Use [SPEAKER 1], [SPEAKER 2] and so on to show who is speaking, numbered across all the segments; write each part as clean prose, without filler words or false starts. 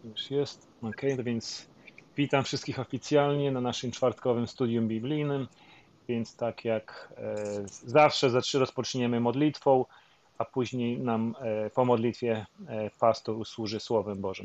[SPEAKER 1] Już jest. Ok, więc witam wszystkich oficjalnie na naszym czwartkowym studium biblijnym. Więc tak jak zawsze rozpoczniemy modlitwą, a później nam po modlitwie pastor usłuży Słowem Bożym.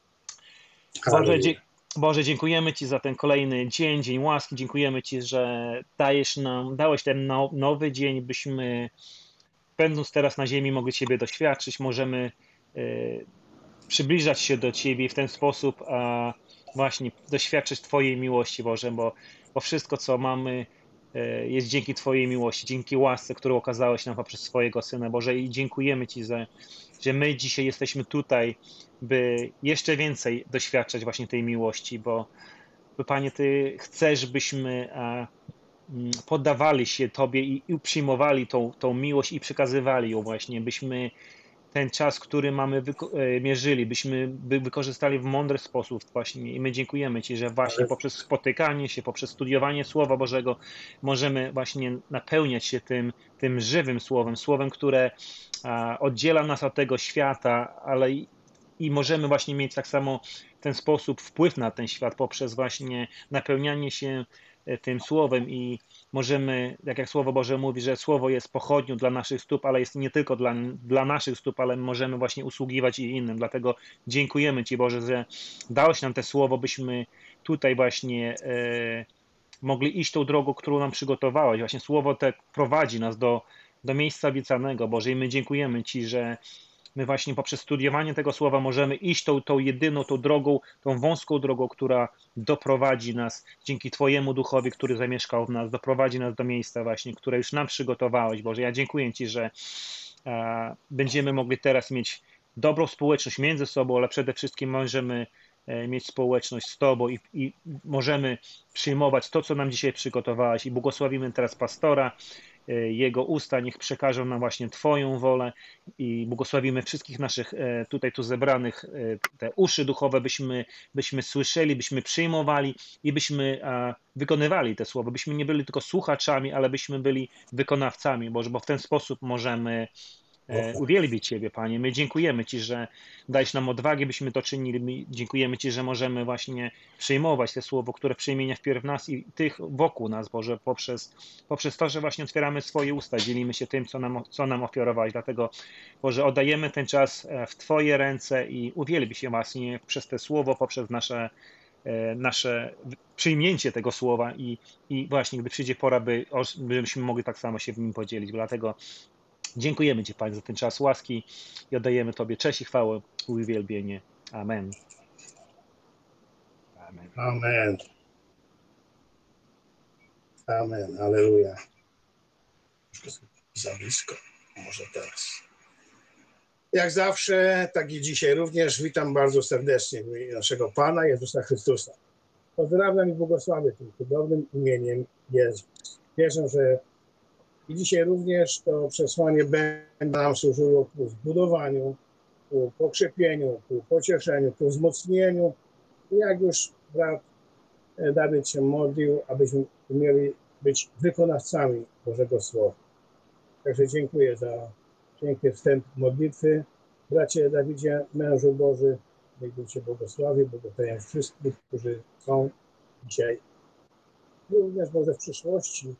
[SPEAKER 2] Halleluja.
[SPEAKER 1] Boże, dziękujemy Ci za ten kolejny dzień, dzień łaski. Dziękujemy Ci, że dałeś ten nowy dzień, byśmy będąc teraz na ziemi mogli Ciebie doświadczyć. Możemy przybliżać się do Ciebie i w ten sposób właśnie doświadczyć Twojej miłości, Boże, bo wszystko, co mamy, jest dzięki Twojej miłości, dzięki łasce, którą okazałeś nam poprzez swojego Syna, Boże, i dziękujemy Ci, że my dzisiaj jesteśmy tutaj, by jeszcze więcej doświadczać właśnie tej miłości, bo Panie, Ty chcesz, byśmy poddawali się Tobie i przyjmowali tą miłość i przekazywali ją właśnie, byśmy ten czas, który mamy mierzyli, byśmy wykorzystali w mądry sposób właśnie i my dziękujemy Ci, że właśnie poprzez spotykanie się, poprzez studiowanie Słowa Bożego możemy właśnie napełniać się tym żywym Słowem, które oddziela nas od tego świata, ale i możemy właśnie mieć tak samo w ten sposób wpływ na ten świat poprzez właśnie napełnianie się tym Słowem i możemy, tak jak Słowo Boże mówi, że Słowo jest pochodnią dla naszych stóp, ale jest nie tylko dla naszych stóp, ale możemy właśnie usługiwać i innym. Dlatego dziękujemy Ci, Boże, że dałeś nam te Słowo, byśmy tutaj właśnie mogli iść tą drogą, którą nam przygotowałeś. Właśnie Słowo te prowadzi nas do miejsca obiecanego, Boże, i my dziękujemy Ci, że my właśnie poprzez studiowanie tego Słowa możemy iść tą jedyną, tą drogą, tą wąską drogą, która doprowadzi nas dzięki Twojemu Duchowi, który zamieszkał w nas, doprowadzi nas do miejsca właśnie, które już nam przygotowałeś, Boże. Ja dziękuję Ci, że będziemy mogli teraz mieć dobrą społeczność między sobą, ale przede wszystkim możemy mieć społeczność z Tobą i możemy przyjmować to, co nam dzisiaj przygotowałeś i błogosławimy teraz pastora, jego usta niech przekażą nam właśnie Twoją wolę i błogosławimy wszystkich naszych tutaj tu zebranych, te uszy duchowe, byśmy słyszeli, byśmy przyjmowali i byśmy wykonywali te słowa, byśmy nie byli tylko słuchaczami, ale byśmy byli wykonawcami, Boże, bo w ten sposób możemy uwielbić Ciebie, Panie. My dziękujemy Ci, że dajesz nam odwagę, byśmy to czynili. My dziękujemy Ci, że możemy właśnie przyjmować te słowo, które przemienia wpierw nas i tych wokół nas, Boże, poprzez to, że właśnie otwieramy swoje usta, dzielimy się tym, co nam ofiarowałeś. Dlatego, Boże, oddajemy ten czas w Twoje ręce i uwielbi się właśnie przez te słowo, poprzez nasze przyjmięcie tego słowa i właśnie, gdy przyjdzie pora, byśmy mogli tak samo się w nim podzielić. Dlatego dziękujemy Ci, Panie, za ten czas łaski i oddajemy Tobie cześć i chwałę i uwielbienie. Amen.
[SPEAKER 2] Amen. Amen. Amen. Aleluja. Za blisko. Może teraz. Jak zawsze, tak i dzisiaj również witam bardzo serdecznie w imieniu naszego Pana Jezusa Chrystusa. Pozdrawiam i błogosławię tym cudownym imieniem Jezus. Wierzę, że i dzisiaj również to przesłanie będzie nam służyło ku zbudowaniu, ku pokrzepieniu, ku pocieszeniu, ku wzmocnieniu. I jak już brat Dawid się modlił, abyśmy mieli być wykonawcami Bożego Słowa. Także dziękuję za piękny wstęp modlitwy. Bracie Dawidzie, mężu Boży, niech Bóg Cię błogosławi, błogosławię wszystkich, którzy są dzisiaj. Również może w przyszłości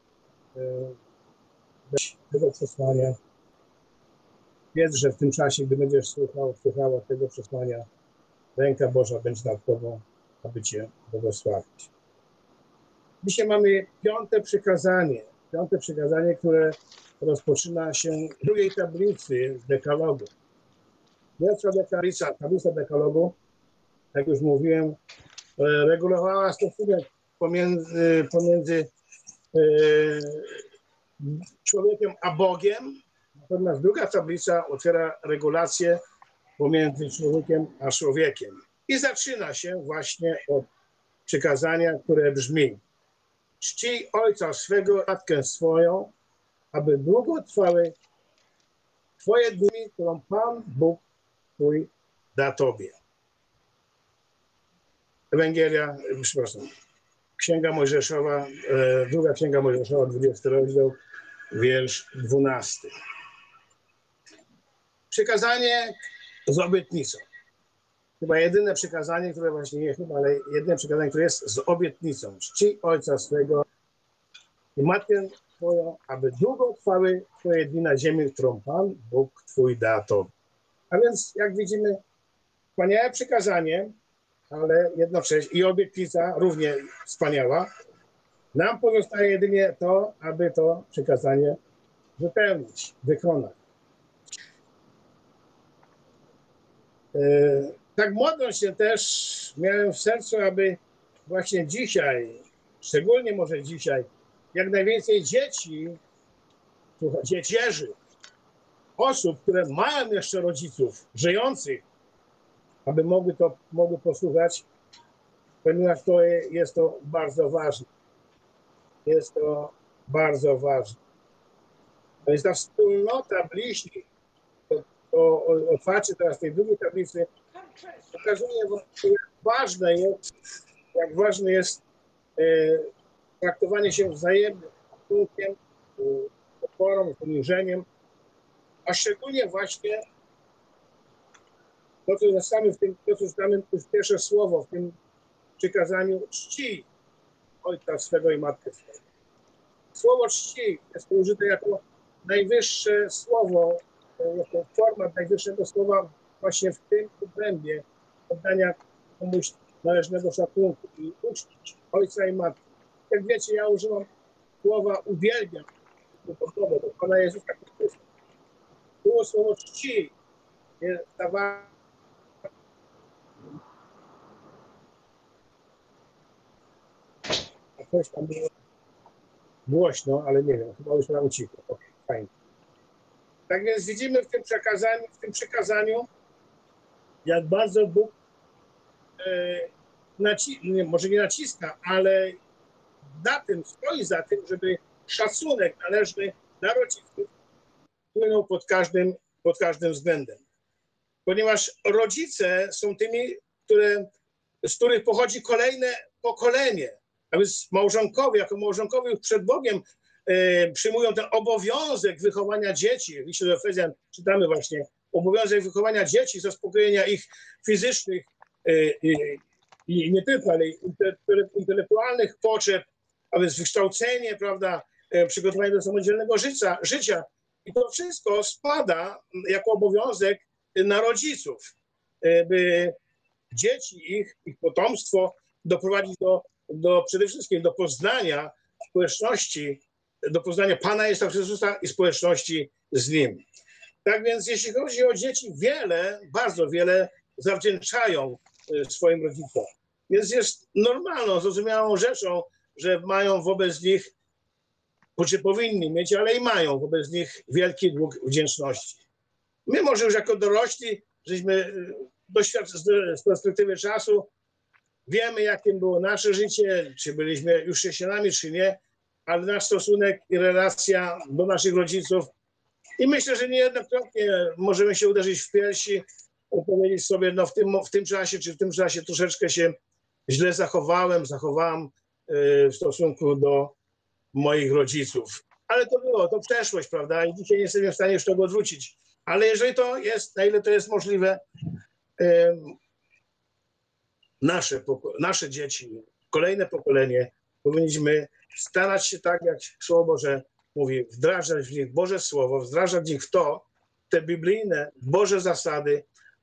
[SPEAKER 2] tego przesłania. Wiedz, że w tym czasie, gdy będziesz słuchała tego przesłania, ręka Boża będzie nad Tobą, aby Cię błogosławić. Dzisiaj mamy piąte przykazanie, które rozpoczyna się w drugiej tablicy dekalogu. Pierwsza tablica dekalogu, jak już mówiłem, regulowała stosunek pomiędzy człowiekiem a Bogiem, natomiast druga tablica otwiera regulację pomiędzy człowiekiem a człowiekiem. I zaczyna się właśnie od przykazania, które brzmi: czcij ojca swego, matkę swoją, aby długo trwały Twoje dni, którą Pan Bóg Twój da Tobie. Księga Mojżeszowa, druga Księga Mojżeszowa, 20 rozdział, wiersz 12. Przykazanie z obietnicą. chyba jedyne przykazanie, które właśnie nie chyba, ale jedyne przykazanie, które jest z obietnicą. Czci ojca swego i matkę twoją, aby długo trwały twoje dni na ziemi, którą Pan Bóg twój da tobie. A więc, jak widzimy, wspaniałe przykazanie, ale jednocześnie i obietnica równie wspaniała. Nam pozostaje jedynie to, aby to przykazanie wypełnić, wykonać. Tak modląc się też miałem w sercu, aby właśnie dzisiaj, szczególnie może dzisiaj, jak najwięcej dzieci, dziecięży, osób, które mają jeszcze rodziców żyjących, aby mogły posłuchać, ponieważ jest to bardzo ważne. Jest to bardzo ważne. To jest ta wspólnota bliźnich. To otwarcie teraz tej drugiej tablicy pokazuje, jak ważne jest traktowanie się wzajemnym szacunkiem, pokorą, poniżeniem, a szczególnie właśnie to, co czytamy w pierwsze słowo w tym przykazaniu: czci ojca swego i matkę swego. Słowo czci jest użyte jako najwyższe słowo, jako format najwyższego słowa właśnie w tym obrębie oddania komuś należnego szacunku i uczcić ojca i matkę. Jak wiecie, ja używam słowa uwielbiam do Pana Jezusa Chrystusa. Było słowo czci, nie dawało coś tam było głośno, ale nie wiem, chyba już nam ucichło. Okay, fajnie. Tak więc widzimy w tym przekazaniu, jak bardzo Bóg może nie naciska, ale stoi za tym, żeby szacunek należny dla rodziców płynął pod każdym względem. Ponieważ rodzice są tymi, z których pochodzi kolejne pokolenie. A więc jako małżonkowie już przed Bogiem przyjmują ten obowiązek wychowania dzieci. W liście do Efezjan czytamy właśnie obowiązek wychowania dzieci, zaspokojenia ich fizycznych i nie tylko, ale intelektualnych potrzeb, a więc wykształcenie, prawda, przygotowanie do samodzielnego życia. I to wszystko spada jako obowiązek na rodziców, by dzieci, ich potomstwo doprowadzić przede wszystkim do poznania społeczności, do poznania Pana Jezusa Chrystusa i społeczności z Nim. Tak więc jeśli chodzi o dzieci, bardzo wiele zawdzięczają swoim rodzicom. Więc jest normalną, zrozumiałą rzeczą, że mają wobec nich, czy powinni mieć, ale i mają wobec nich wielki dług wdzięczności. My może już jako dorośli, żeśmy z perspektywy czasu wiemy, jakim było nasze życie, czy byliśmy już chrześcijanami, czy nie, ale nasz stosunek i relacja do naszych rodziców. I myślę, że niejednokrotnie możemy się uderzyć w piersi i powiedzieć sobie, no w tym czasie troszeczkę się źle zachowałam w stosunku do moich rodziców. Ale to przeszłość, prawda? I dzisiaj nie jestem w stanie już tego odwrócić. Ale jeżeli to jest, na ile to jest możliwe, nasze dzieci, kolejne pokolenie, powinniśmy starać się tak, jak Słowo Boże mówi, wdrażać w nich Boże Słowo, wdrażać w nich te biblijne, Boże zasady,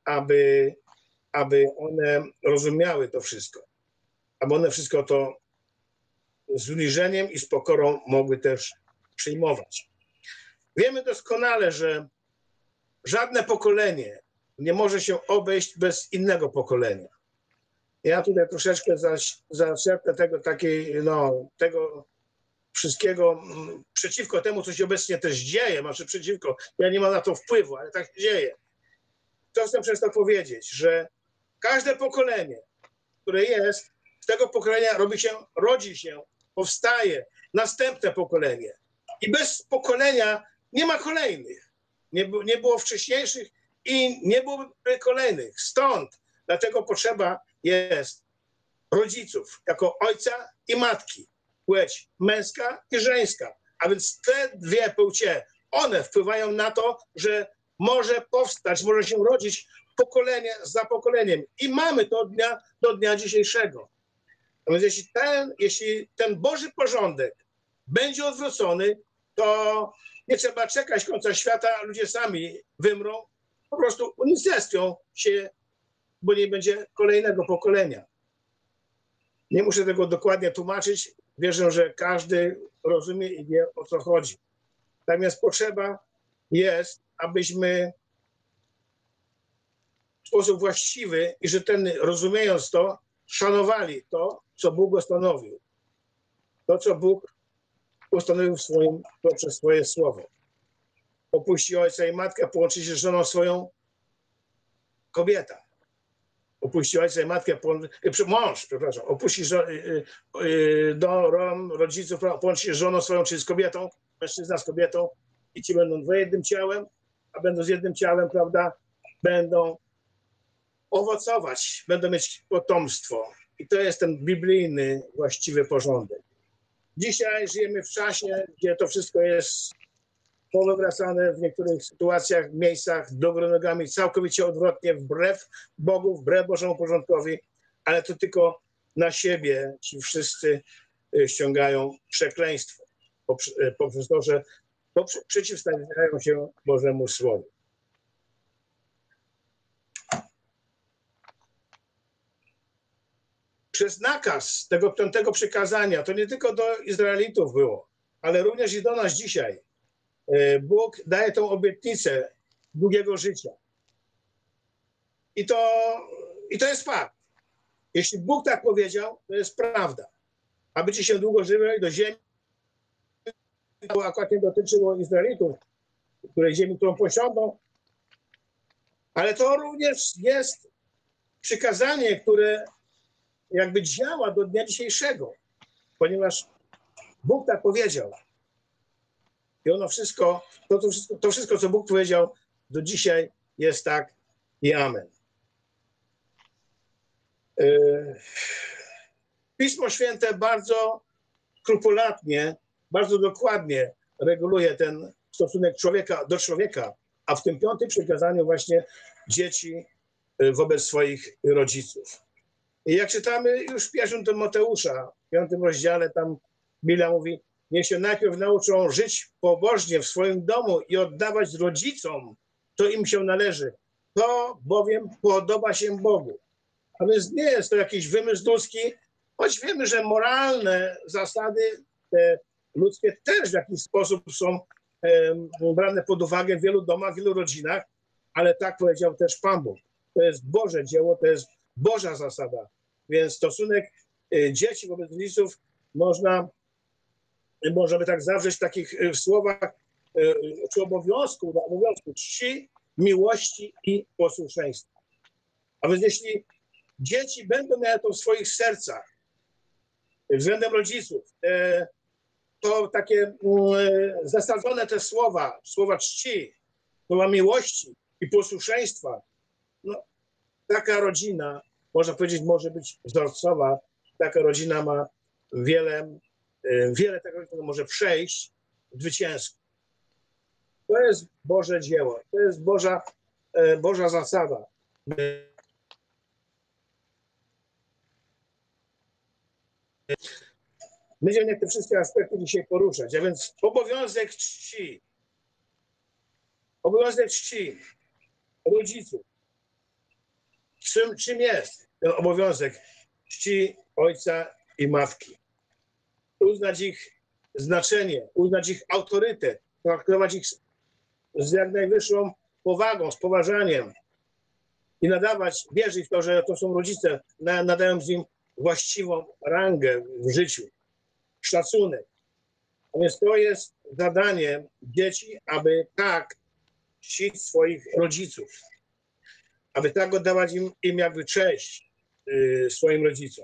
[SPEAKER 2] aby one rozumiały to wszystko. Aby one wszystko to z uniżeniem i z pokorą mogły też przyjmować. Wiemy doskonale, że żadne pokolenie nie może się obejść bez innego pokolenia. Ja tutaj troszeczkę zaczerpnę tego wszystkiego przeciwko temu, co się obecnie też dzieje, ja nie mam na to wpływu, ale tak się dzieje. To chcę przez to powiedzieć, że każde pokolenie, które jest, z tego pokolenia rodzi się, powstaje następne pokolenie. I bez pokolenia nie ma kolejnych. Nie było wcześniejszych i nie byłoby kolejnych. Dlatego potrzeba jest rodziców jako ojca i matki, płeć męska i żeńska. A więc te dwie płcie, one wpływają na to, że może się rodzić pokolenie za pokoleniem. I mamy to do dnia dzisiejszego. A więc jeśli ten Boży porządek będzie odwrócony, to nie trzeba czekać końca świata, ludzie sami wymrą, po prostu unicestwią się, bo nie będzie kolejnego pokolenia. Nie muszę tego dokładnie tłumaczyć. Wierzę, że każdy rozumie i wie, o co chodzi. Natomiast potrzeba jest, abyśmy w sposób właściwy i rzetelny, rozumiejąc to, szanowali to, co Bóg postanowił. To, co Bóg postanowił poprzez swoje słowo. Opuści ojca i matkę, połączy się z żoną swoją, kobieta. Opuści ojca i matkę, mąż, przepraszam, opuści dom rodziców, połączy się z żoną swoją, czyli z kobietą, mężczyzna z kobietą i ci będą jednym ciałem, a będąc jednym ciałem, prawda, będą owocować, będą mieć potomstwo. I to jest ten biblijny, właściwy porządek. Dzisiaj żyjemy w czasie, gdzie to wszystko jest powywracane w niektórych sytuacjach, miejscach, do góry nogami, całkowicie odwrotnie, wbrew Bogu, wbrew Bożemu porządkowi, ale to tylko na siebie ci wszyscy ściągają przekleństwo poprzez to, że przeciwstawiają się Bożemu Słowu. Przez nakaz tego 5. przykazania, to nie tylko do Izraelitów było, ale również i do nas dzisiaj. Bóg daje tą obietnicę długiego życia. I to jest fakt. Jeśli Bóg tak powiedział, to jest prawda. Abyście się długo żyli do ziemi, to akurat nie dotyczyło Izraelitów, ziemi, którą posiądą, ale to również jest przykazanie, które jakby działa do dnia dzisiejszego, ponieważ Bóg tak powiedział. I ono wszystko, to wszystko, co Bóg powiedział, do dzisiaj jest tak i amen. Pismo Święte bardzo skrupulatnie, bardzo dokładnie reguluje ten stosunek człowieka do człowieka, a w tym 5. przykazaniu właśnie dzieci wobec swoich rodziców. I jak czytamy już w 1 Tymoteusza, w 5 rozdziale, tam Biblia mówi, niech się najpierw nauczą żyć pobożnie w swoim domu i oddawać rodzicom, to im się należy. To bowiem podoba się Bogu. A więc nie jest to jakiś wymysł ludzki, choć wiemy, że moralne zasady te ludzkie też w jakiś sposób są brane pod uwagę w wielu domach, w wielu rodzinach, ale tak powiedział też Pan Bóg. To jest Boże dzieło, to jest Boża zasada. Więc stosunek dzieci wobec rodziców można by tak zawrzeć w takich słowach czy obowiązku czci, miłości i posłuszeństwa. A więc jeśli dzieci będą miały to w swoich sercach względem rodziców, to takie zasadzone te słowa czci, słowa miłości i posłuszeństwa, no, taka rodzina, można powiedzieć, może być wzorcowa. Taka rodzina ma wiele tego może przejść zwycięsko. To jest Boże dzieło, to jest Boża zasada. Będziemy te wszystkie aspekty dzisiaj poruszać, a więc obowiązek czci rodziców. Czym jest ten obowiązek czci ojca i matki? Uznać ich znaczenie, uznać ich autorytet, traktować ich z jak najwyższą powagą, z poważaniem i wierzyć w to, że to są rodzice, nadając im właściwą rangę w życiu, szacunek. A więc to jest zadanie dzieci, aby tak czcić swoich rodziców, aby tak oddawać im jakby cześć swoim rodzicom.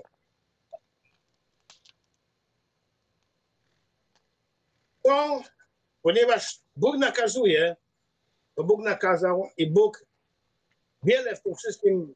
[SPEAKER 2] To, ponieważ Bóg nakazuje, to Bóg nakazał i Bóg wiele w tym wszystkim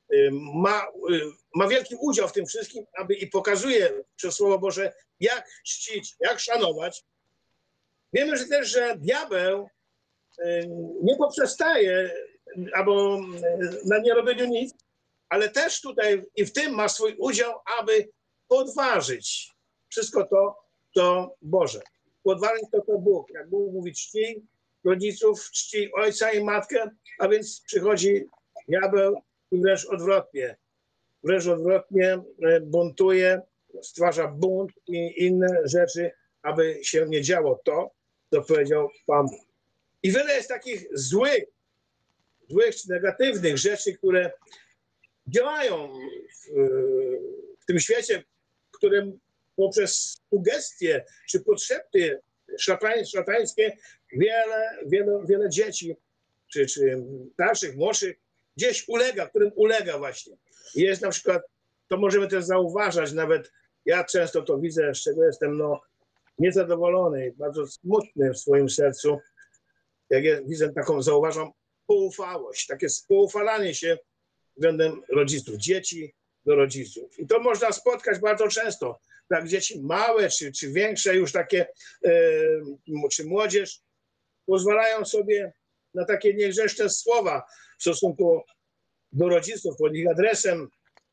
[SPEAKER 2] ma wielki udział w tym wszystkim, aby i pokazuje przez Słowo Boże, jak czcić, jak szanować. Wiemy, że diabeł nie poprzestaje albo na nierobieniu nic, ale też tutaj i w tym ma swój udział, aby podważyć wszystko to, co Boże. Podważyć to, co Bóg. Jak Bóg mówi, czci rodziców, czci ojca i matkę, a więc przychodzi diabeł i wręcz odwrotnie buntuje, stwarza bunt i inne rzeczy, aby się nie działo to, co powiedział Pan. I wiele jest takich złych czy negatywnych rzeczy, które działają w tym świecie, w którym poprzez sugestie czy podszepty szatańskie wiele dzieci, czy starszych, młodszych, gdzieś ulega, którym ulega właśnie. Jest na przykład, to możemy też zauważać, nawet ja często to widzę, z czego jestem niezadowolony, bardzo smutny w swoim sercu, jak widzę zauważam poufałość, takie spoufalanie się względem rodziców, dzieci do rodziców. I to można spotkać bardzo często. Tak, dzieci małe czy większe, już takie, czy młodzież, pozwalają sobie na takie niegrzeczne słowa w stosunku do rodziców, pod ich adresem.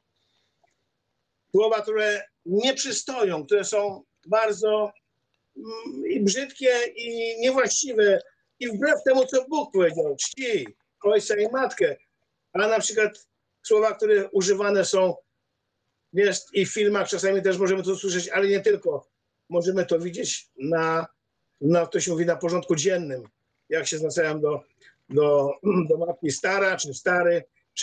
[SPEAKER 2] Słowa, które nie przystoją, które są bardzo i brzydkie, i niewłaściwe, i wbrew temu, co Bóg powiedział, czci ojca i matkę. A na przykład słowa, które używane są i w filmach, czasami też możemy to słyszeć, ale nie tylko. Możemy to widzieć to się mówi, na porządku dziennym, jak się zwracają do matki stara, czy stary, czy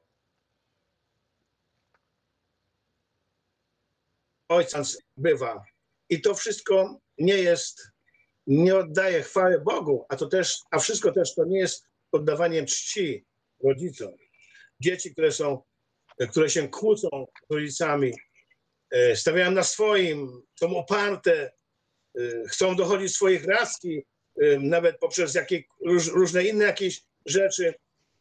[SPEAKER 2] ojca bywa. I to wszystko nie oddaje chwały Bogu, a wszystko też to nie jest oddawaniem czci rodzicom. Dzieci, które się kłócą z rodzicami, stawiają na swoim, są oparte, chcą dochodzić swoich racji, nawet poprzez różne inne jakieś rzeczy.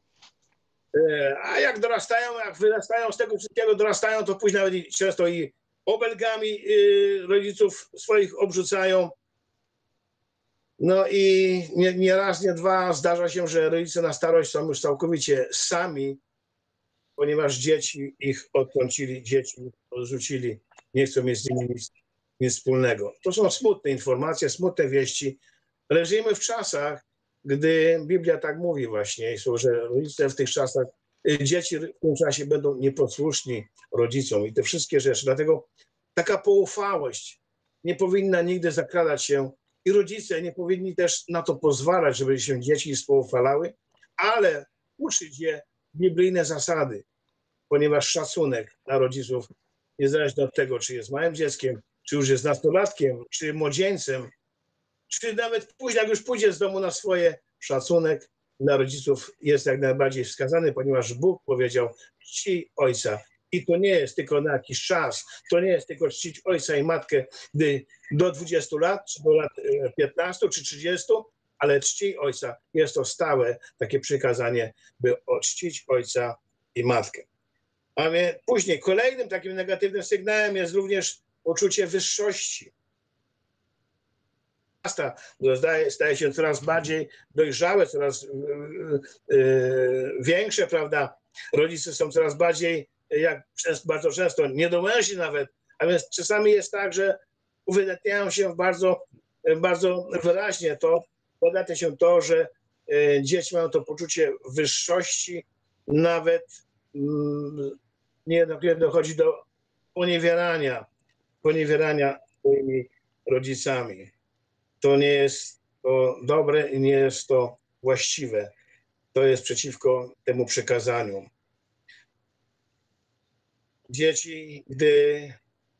[SPEAKER 2] A jak wyrastają z tego wszystkiego, to później nawet często i obelgami rodziców swoich obrzucają. No i nie raz, nie dwa zdarza się, że rodzice na starość są już całkowicie sami, ponieważ dzieci ich odtrącili, dzieci odrzucili, nie chcą mieć z nimi nic wspólnego. To są smutne informacje, smutne wieści, ale żyjemy w czasach, gdy Biblia tak mówi właśnie, że rodzice w tych czasach, dzieci w tym czasie będą nieposłuszni rodzicom i te wszystkie rzeczy. Dlatego taka poufałość nie powinna nigdy zakradać się i rodzice nie powinni też na to pozwalać, żeby się dzieci spoufalały, ale uczyć je biblijne zasady, ponieważ szacunek dla rodziców, niezależnie od tego, czy jest małym dzieckiem, czy już jest nastolatkiem, czy młodzieńcem, czy nawet później, jak już pójdzie z domu na swoje, szacunek dla rodziców jest jak najbardziej wskazany, ponieważ Bóg powiedział, czci ojca. I to nie jest tylko na jakiś czas, to nie jest tylko czcić ojca i matkę, gdy do 20 lat, czy do lat 15 czy 30, ale czci ojca. Jest to stałe takie przykazanie, by czcić ojca i matkę. A więc później kolejnym takim negatywnym sygnałem jest również poczucie wyższości. Staje się coraz bardziej dojrzałe, coraz większe, prawda? Rodzice są coraz bardziej, bardzo często, niedomężni nawet, a więc czasami jest tak, że uwydatniają się bardzo wyraźnie podatnia się to, że dzieci mają to poczucie wyższości, nawet niejednokrotnie dochodzi do poniewierania swoimi rodzicami. To nie jest to dobre i nie jest to właściwe. To jest przeciwko temu przykazaniu. Dzieci, gdy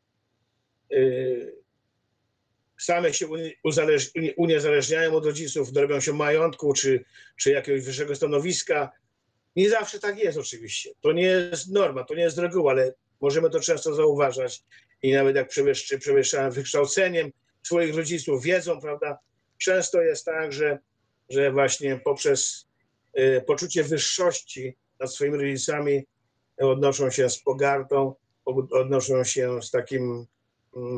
[SPEAKER 2] same się uniezależniają od rodziców, dorobią się majątku czy jakiegoś wyższego stanowiska, nie zawsze tak jest oczywiście. To nie jest norma, to nie jest reguła, ale możemy to często zauważać i nawet jak przewyższają wykształceniem swoich rodziców, wiedzą, prawda, często jest tak, że właśnie poprzez poczucie wyższości nad swoimi rodzicami odnoszą się z pogardą, odnoszą się z takim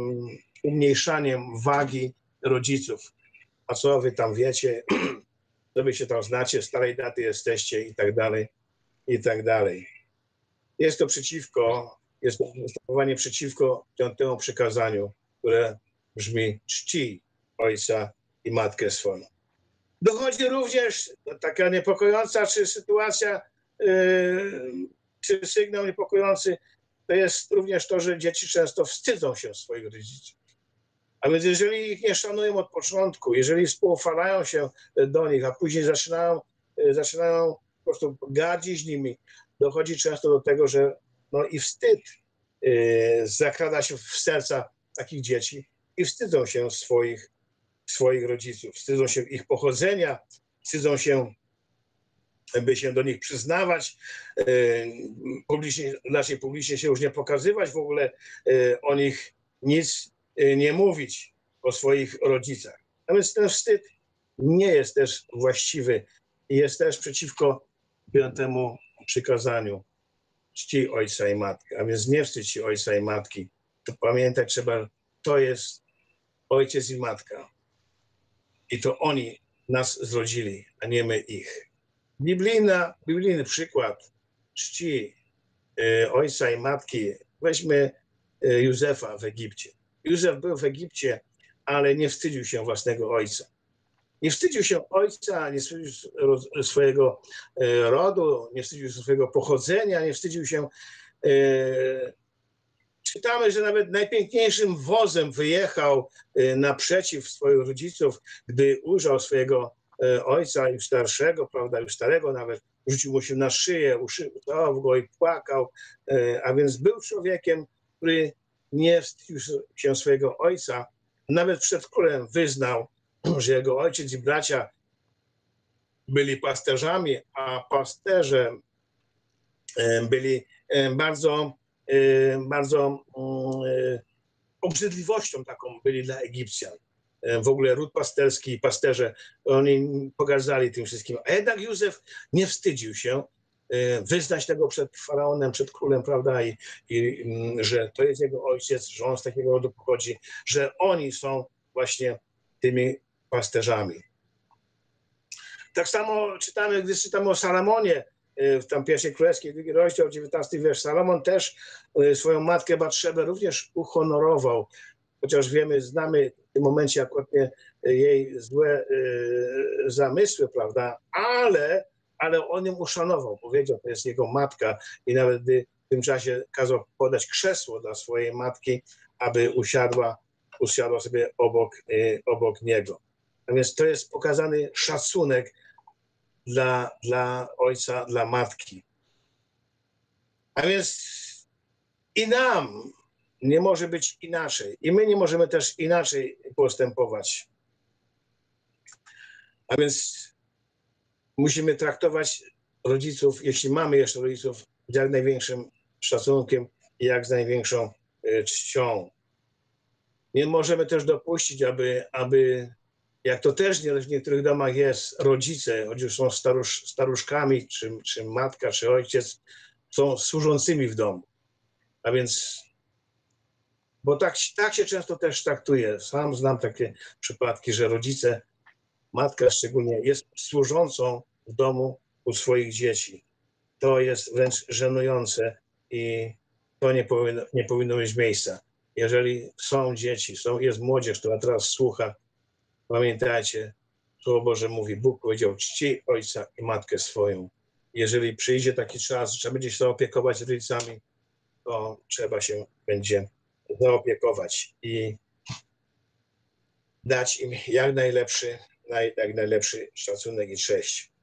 [SPEAKER 2] umniejszaniem wagi rodziców. A co wy tam wiecie? co wy się tam znacie, starej daty jesteście i tak dalej, i tak dalej. Jest to postępowanie przeciwko temu przykazaniu, które brzmi: czci ojca i matkę swoją. Dochodzi również taka niepokojąca sytuacja, czy sygnał niepokojący, to jest również to, że dzieci często wstydzą się swoich rodziców. A więc jeżeli ich nie szanują od początku, jeżeli spoufalają się do nich, a później zaczynają po prostu gardzić nimi, dochodzi często do tego, że no i wstyd zakrada się w serca takich dzieci i wstydzą się swoich rodziców, wstydzą się ich pochodzenia, wstydzą się, by się do nich przyznawać, raczej publicznie się już nie pokazywać, w ogóle o nich nic nie mówić, o swoich rodzicach. A więc ten wstyd nie jest też właściwy i jest też przeciwko temu przykazaniu: czci ojca i matkę. A więc nie wstydź się ojca i matki. To pamiętać trzeba, to jest ojciec i matka. I to oni nas zrodzili, a nie my ich. Biblijny przykład czci ojca i matki. Weźmy Józefa w Egipcie. Józef był w Egipcie, ale nie wstydził się własnego ojca. Nie wstydził się ojca, nie wstydził swojego rodu, nie wstydził się swojego pochodzenia, nie wstydził się... Czytamy, że nawet najpiękniejszym wozem wyjechał naprzeciw swoich rodziców, gdy ujrzał swojego ojca już starszego, prawda, już starego nawet, rzucił mu się na szyję, ucałował go i płakał. A więc był człowiekiem, który nie wstydził się swojego ojca. Nawet przed królem wyznał, że jego ojciec i bracia byli pasterzami, a pasterze byli bardzo obrzydliwością taką byli dla Egipcjan. W ogóle ród pasterski i pasterze, oni pogardzali tym wszystkim. A jednak Józef nie wstydził się wyznać tego przed faraonem, przed królem, prawda, i że to jest jego ojciec, że on z takiego rodu pochodzi, że oni są właśnie tymi pasterzami. Tak samo czytamy, gdy czytamy o Salomonie, w tam pierwszej królewskiej, drugi rozdział, 19 wiersz. Salomon też swoją matkę Batszebę również uhonorował, chociaż znamy w tym momencie akurat jej złe zamysły, prawda, ale on ją uszanował, powiedział, to jest jego matka i nawet gdy w tym czasie kazał podać krzesło dla swojej matki, aby usiadła sobie obok niego. A więc to jest pokazany szacunek dla ojca, dla matki. A więc i nam nie może być inaczej. I my nie możemy też inaczej postępować. A więc musimy traktować rodziców, jeśli mamy jeszcze rodziców, z jak największym szacunkiem i jak z największą czcią. Nie możemy też dopuścić, aby jak to też w niektórych domach jest, rodzice, choć już są staruszkami, czy matka, czy ojciec, są służącymi w domu. A więc, bo tak się często też traktuje. Sam znam takie przypadki, że rodzice, matka szczególnie, jest służącą w domu u swoich dzieci. To jest wręcz żenujące i to nie powinno mieć miejsca. Jeżeli są dzieci, jest młodzież, która teraz słucha, pamiętajcie, Słowo Boże mówi, Bóg powiedział: czci ojca i matkę swoją. Jeżeli przyjdzie taki czas, że trzeba będzie się zaopiekować rodzicami, to trzeba się będzie zaopiekować i dać im jak najlepszy szacunek i cześć.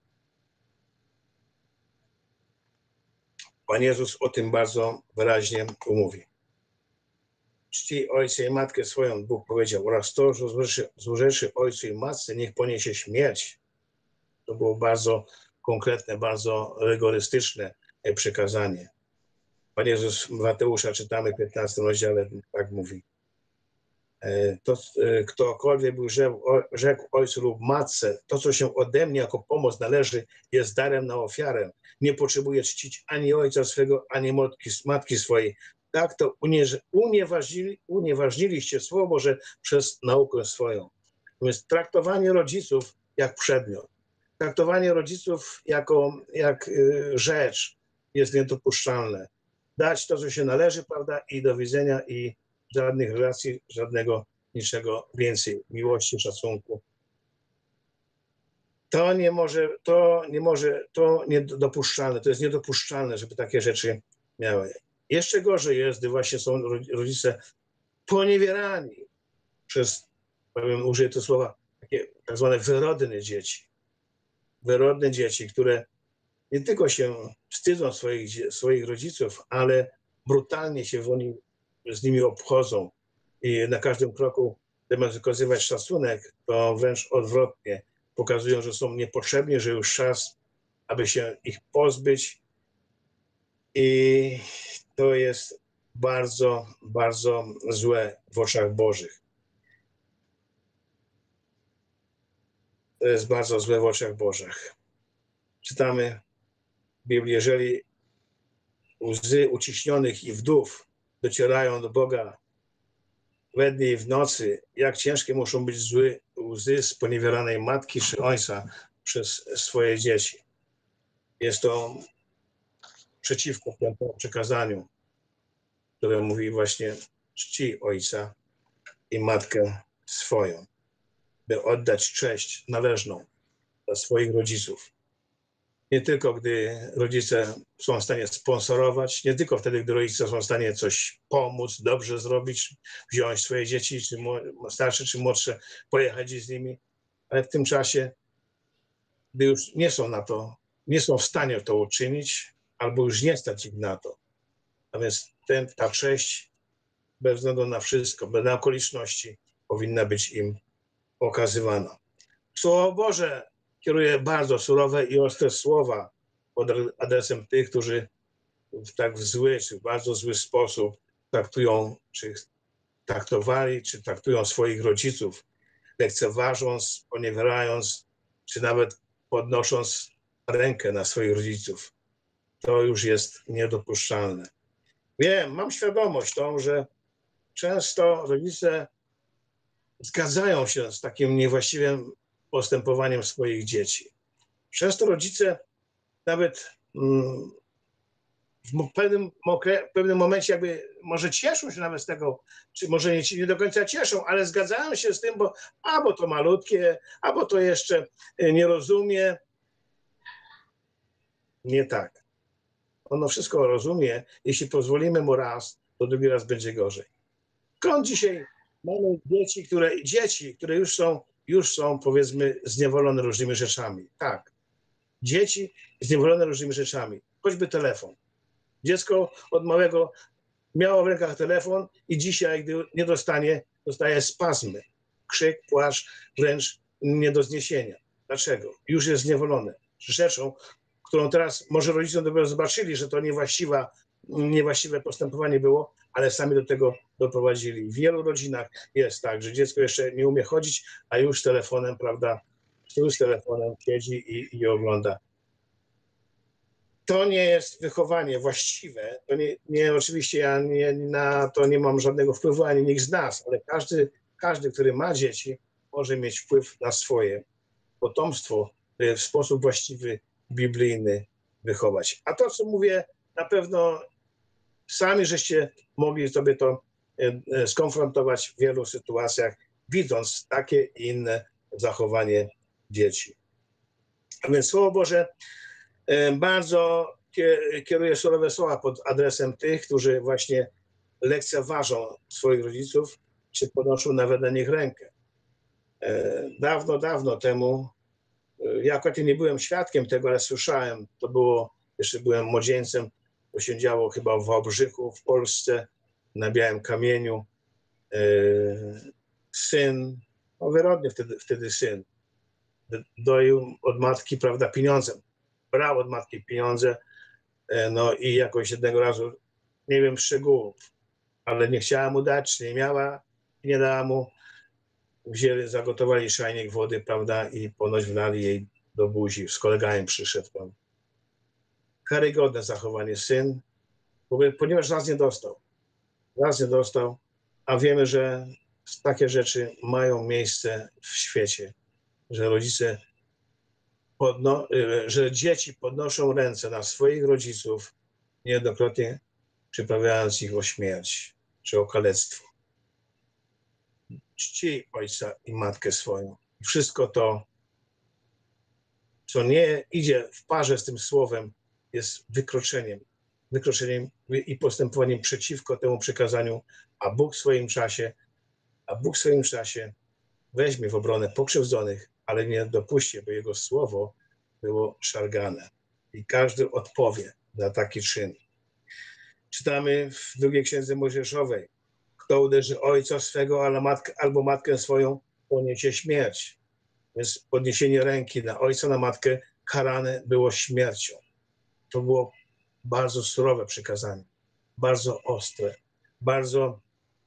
[SPEAKER 2] Pan Jezus o tym bardzo wyraźnie mówi. Czci ojca i matkę swoją, Bóg powiedział, oraz to, że złożywszy ojcu i matce, niech poniesie śmierć. To było bardzo konkretne, bardzo rygorystyczne przykazanie. Pan Jezus Mateusza, czytamy w 15 rozdziale, tak mówi. To, ktokolwiek by rzekł ojcu lub matce, to, co się ode mnie jako pomoc należy, jest darem na ofiarę. Nie potrzebuje czcić ani ojca swego, ani matki swojej. Tak to unieważniliście Słowo Boże przez naukę swoją. Więc traktowanie rodziców jak przedmiot. Traktowanie rodziców jak rzecz jest niedopuszczalne. Dać to, co się należy, prawda, i do widzenia, i żadnych relacji, żadnego, niczego więcej, miłości, szacunku. To niedopuszczalne, to jest niedopuszczalne, żeby takie rzeczy miały. Jeszcze gorzej jest, gdy właśnie są rodzice poniewierani przez, powiem, użyję to słowa, takie tak zwane wyrodne dzieci. Wyrodne dzieci, które nie tylko się wstydzą swoich rodziców, ale brutalnie się z nimi obchodzą i na każdym kroku, zamiast wykazywać szacunek, to wręcz odwrotnie. Pokazują, że są niepotrzebni, że już czas, aby się ich pozbyć. I to jest bardzo, bardzo złe w oczach Bożych. To jest bardzo złe w oczach Bożych. Czytamy w Biblii, jeżeli łzy uciśnionych i wdów docierają do Boga we dnie i w nocy, jak ciężkie muszą być łzy sponiewieranej matki czy ojca przez swoje dzieci. Jest to przeciwko piątemu przykazaniu, które mówi właśnie czci ojca i matkę swoją, by oddać cześć należną dla swoich rodziców. Nie tylko gdy rodzice są w stanie sponsorować, nie tylko wtedy, gdy rodzice są w stanie coś pomóc, dobrze zrobić, wziąć swoje dzieci, czy starsze, czy młodsze, pojechać z nimi, ale w tym czasie, gdy już nie są w stanie to uczynić, albo już nie stać ich na to. A więc ta cześć, bez względu na wszystko, bez na okoliczności, powinna być im okazywana. Słowo Boże kieruje bardzo surowe i ostre słowa pod adresem tych, którzy w tak zły, czy w bardzo zły sposób traktują, czy traktowali, czy traktują swoich rodziców, lekceważąc, poniewierając, czy nawet podnosząc rękę na swoich rodziców. To już jest niedopuszczalne. Wiem, mam świadomość tą, że często rodzice zgadzają się z takim niewłaściwym postępowaniem swoich dzieci. Często rodzice nawet w pewnym momencie jakby może cieszą się nawet z tego, czy może nie do końca cieszą, ale zgadzają się z tym, bo albo to malutkie, albo to jeszcze nie rozumie. Nie tak. Ono wszystko rozumie, jeśli pozwolimy mu raz, to drugi raz będzie gorzej. Skąd dzisiaj mamy dzieci, które już są, powiedzmy, zniewolone różnymi rzeczami. Tak. Dzieci zniewolone różnymi rzeczami. Choćby telefon. Dziecko od małego miało w rękach telefon i dzisiaj, gdy nie dostaje spazmy. Krzyk, płacz, wręcz nie do zniesienia. Dlaczego? Już jest zniewolone. Rzeczą, którą teraz może rodzice dopiero zobaczyli, że to niewłaściwe postępowanie było, ale sami do tego doprowadzili. W wielu rodzinach jest tak, że dziecko jeszcze nie umie chodzić, a już z telefonem, prawda, już z telefonem siedzi i ogląda. To nie jest wychowanie właściwe. To oczywiście ja na to nie mam żadnego wpływu, ani nikt z nas, ale każdy, który ma dzieci, może mieć wpływ na swoje potomstwo w sposób właściwy, biblijny wychować. A to, co mówię, na pewno sami żeście mogli sobie to skonfrontować w wielu sytuacjach, widząc takie i inne zachowanie dzieci. A więc Słowo Boże bardzo kieruje surowe słowa pod adresem tych, którzy właśnie lekceważą swoich rodziców, czy podnoszą nawet na nich rękę. Dawno, dawno temu, ja akurat nie byłem świadkiem tego, ale słyszałem, to było, jeszcze byłem młodzieńcem, to się działo chyba w Wałbrzychu w Polsce, na Białym Kamieniu. Syn, wyrodny wtedy syn, doił od matki, prawda, pieniądze. Brał od matki pieniądze, no i jakoś jednego razu, nie wiem szczegółów, ale nie chciała mu dać, czy nie miała, nie dała mu. Zagotowali szajnik wody, prawda, i ponoć wlali jej do buzi. Z kolegami przyszedł pan. Karygodne zachowanie syn, ponieważ raz nie dostał, a wiemy, że takie rzeczy mają miejsce w świecie, że rodzice że dzieci podnoszą ręce na swoich rodziców, niejednokrotnie przyprawiając ich o śmierć czy o kalectwo. Czci ojca i matkę swoją. I wszystko to, co nie idzie w parze z tym słowem, jest wykroczeniem. Wykroczeniem i postępowaniem przeciwko temu przykazaniu, a Bóg w swoim czasie weźmie w obronę pokrzywdzonych, ale nie dopuści, by jego słowo było szargane. I każdy odpowie za taki czyn. Czytamy w drugiej księdze Mojżeszowej: kto uderzy ojca swego albo matkę swoją, poniesie śmierć. Więc podniesienie ręki na ojca, na matkę karane było śmiercią. To było bardzo surowe przykazanie, bardzo ostre, bardzo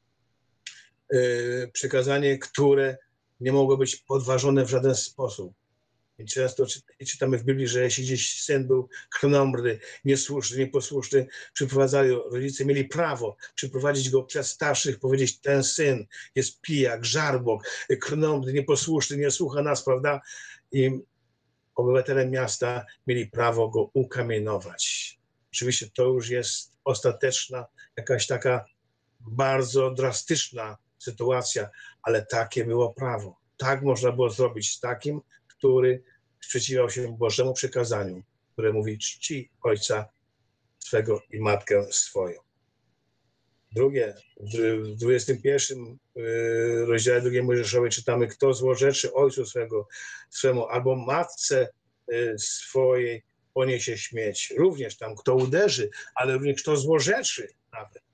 [SPEAKER 2] przykazanie, które nie mogło być podważone w żaden sposób. I często czytamy w Biblii, że jeśli gdzieś syn był krnąbrny, niesłuszny, nieposłuszny, przyprowadzali, rodzice mieli prawo przyprowadzić go przed starszych, powiedzieć: ten syn jest pijak, żarbok, krnąbrny, nieposłuszny, nie słucha nas, prawda? I obywatele miasta mieli prawo go ukamienować. Oczywiście to już jest ostateczna, jakaś taka bardzo drastyczna sytuacja, ale takie było prawo. Tak można było zrobić z takim, który sprzeciwiał się Bożemu przykazaniu, które mówi: czci ojca swego i matkę swoją. Drugie, w 21 rozdziale 2 Mojżeszowej czytamy: kto złorzeczy ojcu swemu albo matce swojej, poniesie śmierć. Również tam kto uderzy, ale również kto złorzeczy nawet.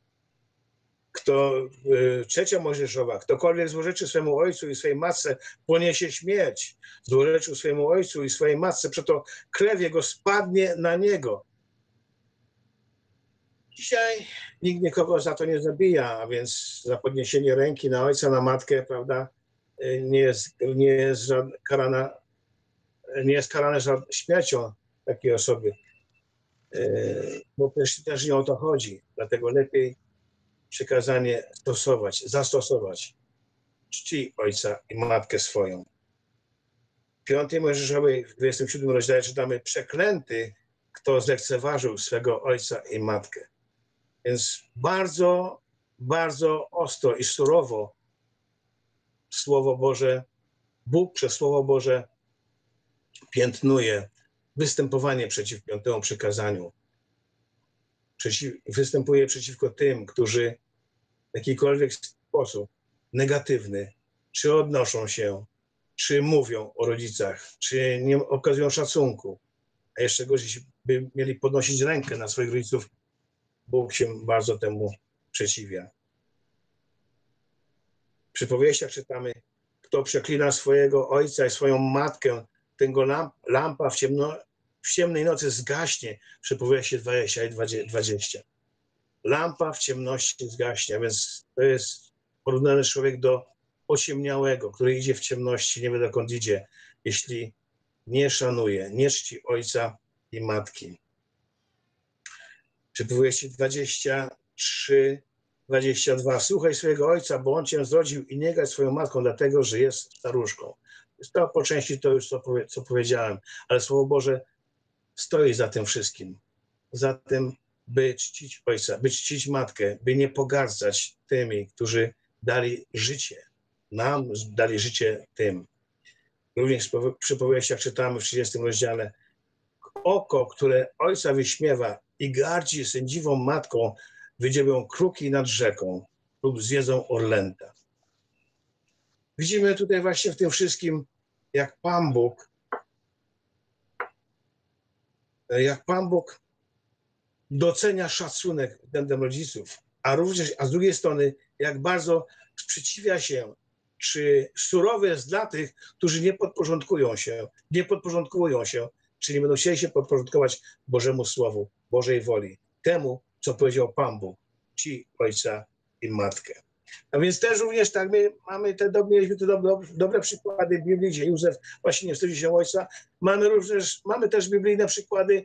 [SPEAKER 2] Trzecia Mojżeszowa: ktokolwiek złorzeczy swemu ojcu i swojej matce, poniesie śmierć. Złorzeczył swojemu ojcu i swojej matce, przeto krew jego spadnie na niego. Dzisiaj nikt nikogo za to nie zabija, a więc za podniesienie ręki na ojca, na matkę, prawda, nie jest karane śmiercią takiej osoby. Bo też nie o to chodzi. Dlatego lepiej przykazanie zastosować. Czci ojca i matkę swoją. W 5 Mojżeszowej, w 27 rozdziale czytamy: przeklęty, kto zlekceważył swego ojca i matkę. Więc bardzo, bardzo ostro i surowo Słowo Boże, Bóg przez Słowo Boże piętnuje występowanie przeciwko temu przykazaniu. Występuje przeciwko tym, którzy w jakikolwiek sposób negatywny czy odnoszą się, czy mówią o rodzicach, czy nie okazują szacunku, a jeszcze gorzej by mieli podnosić rękę na swoich rodziców. Bóg się bardzo temu przeciwia. W przypowieściach czytamy: kto przeklina swojego ojca i swoją matkę, tego lampa w ciemnej nocy zgaśnie. Przypowieści 20 i 20. Lampa w ciemności zgaśnie, a więc to jest porównany człowiek do ociemniałego, który idzie w ciemności, nie wie dokąd idzie, jeśli nie szanuje, nie czci ojca i matki. Przypowieści 23, 22. Słuchaj swojego ojca, bo on cię zrodził, i nie gadź swoją matką, dlatego że jest staruszką. To po części to już co powiedziałem, ale Słowo Boże stoi za tym wszystkim. Za tym, by czcić ojca, by czcić matkę, by nie pogardzać tymi, którzy dali życie. Nam dali życie tym. Również w przypowieściach czytamy w 30 rozdziale: oko, które ojca wyśmiewa i gardzi sędziwą matką, wydziebią kruki nad rzeką lub zjedzą orlęta. Widzimy tutaj właśnie w tym wszystkim, jak Pan Bóg docenia szacunek względem rodziców, a z drugiej strony, jak bardzo sprzeciwia się, czy surowy jest dla tych, którzy nie podporządkują się, czy nie będą chcieli się podporządkować Bożemu Słowu, Bożej woli, temu, co powiedział Pan Bóg: czci ojca i matkę. A więc też również tak mieliśmy te dobre przykłady w Biblii, gdzie Józef właśnie nie wstydzi się ojca. Mamy też biblijne przykłady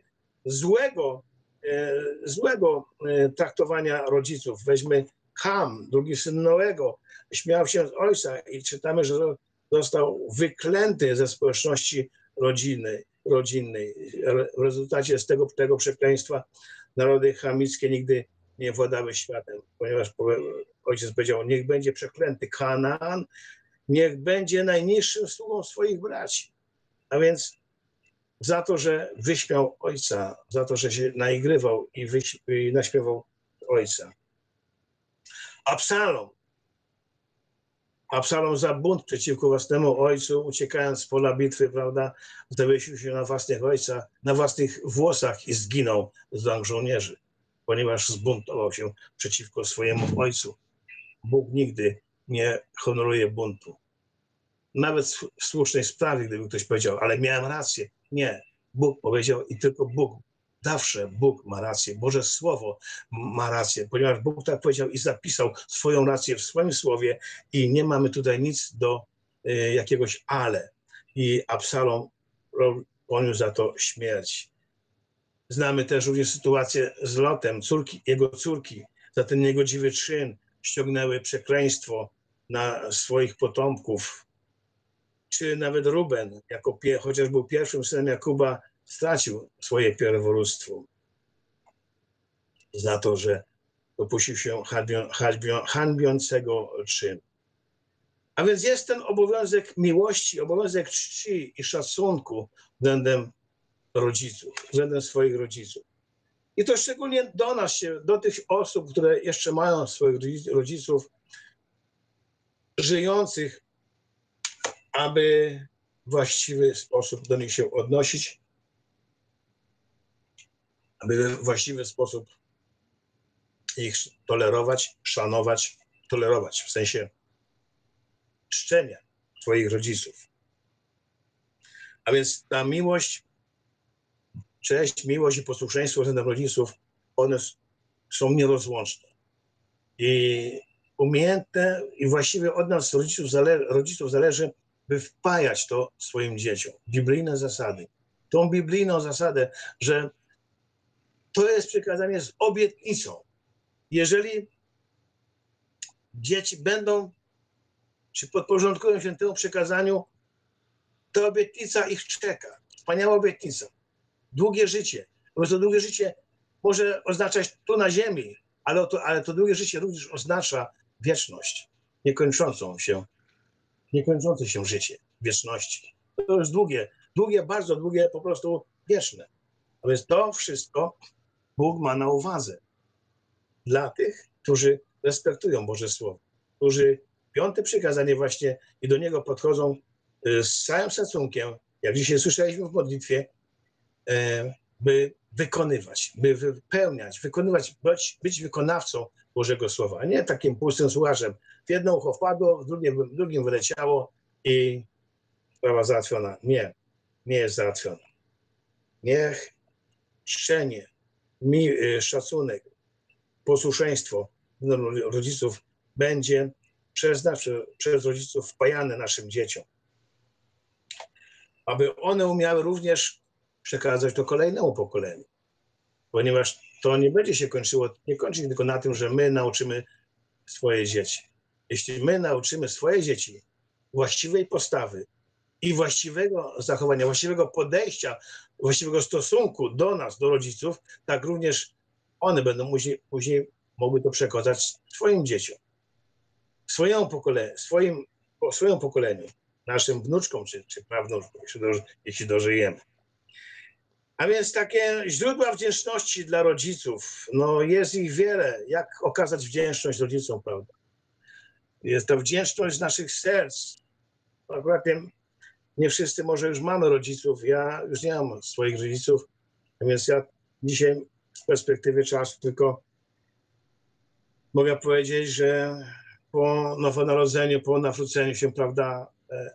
[SPEAKER 2] złego traktowania rodziców. Weźmy Ham, drugi syn Noego, śmiał się z ojca i czytamy, że został wyklęty ze społeczności rodziny. rodzinnej. W rezultacie z tego przekleństwa narody chamickie nigdy nie władały światem, ponieważ ojciec powiedział, niech będzie przeklęty Kanaan, niech będzie najniższym sługą swoich braci. A więc za to, że wyśmiał ojca, za to, że się naigrywał i naśpiewał ojca. Absalom za bunt przeciwko własnemu ojcu, uciekając z pola bitwy, prawda, zawiesił się na własnych włosach i zginął z rąk żołnierzy, ponieważ zbuntował się przeciwko swojemu ojcu. Bóg nigdy nie honoruje buntu. Nawet w słusznej sprawie, gdyby ktoś powiedział, ale miałem rację. Nie. Bóg powiedział i tylko Bóg. Zawsze Bóg ma rację. Boże Słowo ma rację, ponieważ Bóg tak powiedział i zapisał swoją rację w swoim Słowie i nie mamy tutaj nic do jakiegoś ale. I Absalom poniósł za to śmierć. Znamy też również sytuację z Lotem, jego córki. Za ten niegodziwy czyn ściągnęły przekleństwo na swoich potomków. Czy nawet Ruben, chociaż był pierwszym synem Jakuba, stracił swoje pierworództwo za to, że dopuścił się hańbiącego czynu. A więc jest ten obowiązek miłości, obowiązek czci i szacunku względem rodziców, względem swoich rodziców. I to szczególnie do nas, do tych osób, które jeszcze mają swoich rodziców żyjących, aby w właściwy sposób do nich się odnosić, aby w właściwy sposób ich tolerować, szanować, tolerować w sensie czczenia swoich rodziców. A więc ta miłość, cześć, miłość i posłuszeństwo względem rodziców, one są nierozłączne. I umiejętne i właściwie od nas, rodziców zależy, by wpajać to swoim dzieciom. Biblijne zasady. Tą biblijną zasadę, że to jest przykazanie z obietnicą. Jeżeli dzieci będą, czy podporządkują się temu przykazaniu, to obietnica ich czeka. Wspaniała obietnica. Długie życie. Bo to długie życie może oznaczać tu na ziemi, ale to długie życie również oznacza wieczność, niekończące się życie wieczności. To jest długie, bardzo długie, po prostu wieczne. A więc to wszystko Bóg ma na uwadze dla tych, którzy respektują Boże Słowo, którzy piąte przykazanie właśnie i do niego podchodzą z całym szacunkiem, jak dzisiaj słyszeliśmy w modlitwie, by wykonywać, by wypełniać, być wykonawcą Bożego Słowa, a nie takim pustym słuchaczem. W jedno ucho wpadło, w drugim wyleciało i sprawa załatwiona. Nie, nie jest załatwiona. Niech czczenie, szacunek, posłuszeństwo rodziców będzie przez rodziców wpajane naszym dzieciom. Aby one umiały również przekazać to kolejnemu pokoleniu. Ponieważ to nie będzie się kończy tylko na tym, że my nauczymy swoje dzieci. Jeśli my nauczymy swoje dzieci właściwej postawy i właściwego zachowania, właściwego podejścia, właściwego stosunku do nas, do rodziców, tak również one będą później mogły to przekazać swoim dzieciom, swojemu pokoleniu, naszym wnuczkom czy prawnuczkom, jeśli dożyjemy. A więc takie źródła wdzięczności dla rodziców, no jest ich wiele. Jak okazać wdzięczność rodzicom, prawda? Jest to wdzięczność z naszych serc. Akurat nie wszyscy może już mamy rodziców. Ja już nie mam swoich rodziców, więc ja dzisiaj z perspektywy czasu tylko mogę powiedzieć, że po nowonarodzeniu, po nawróceniu się, prawda,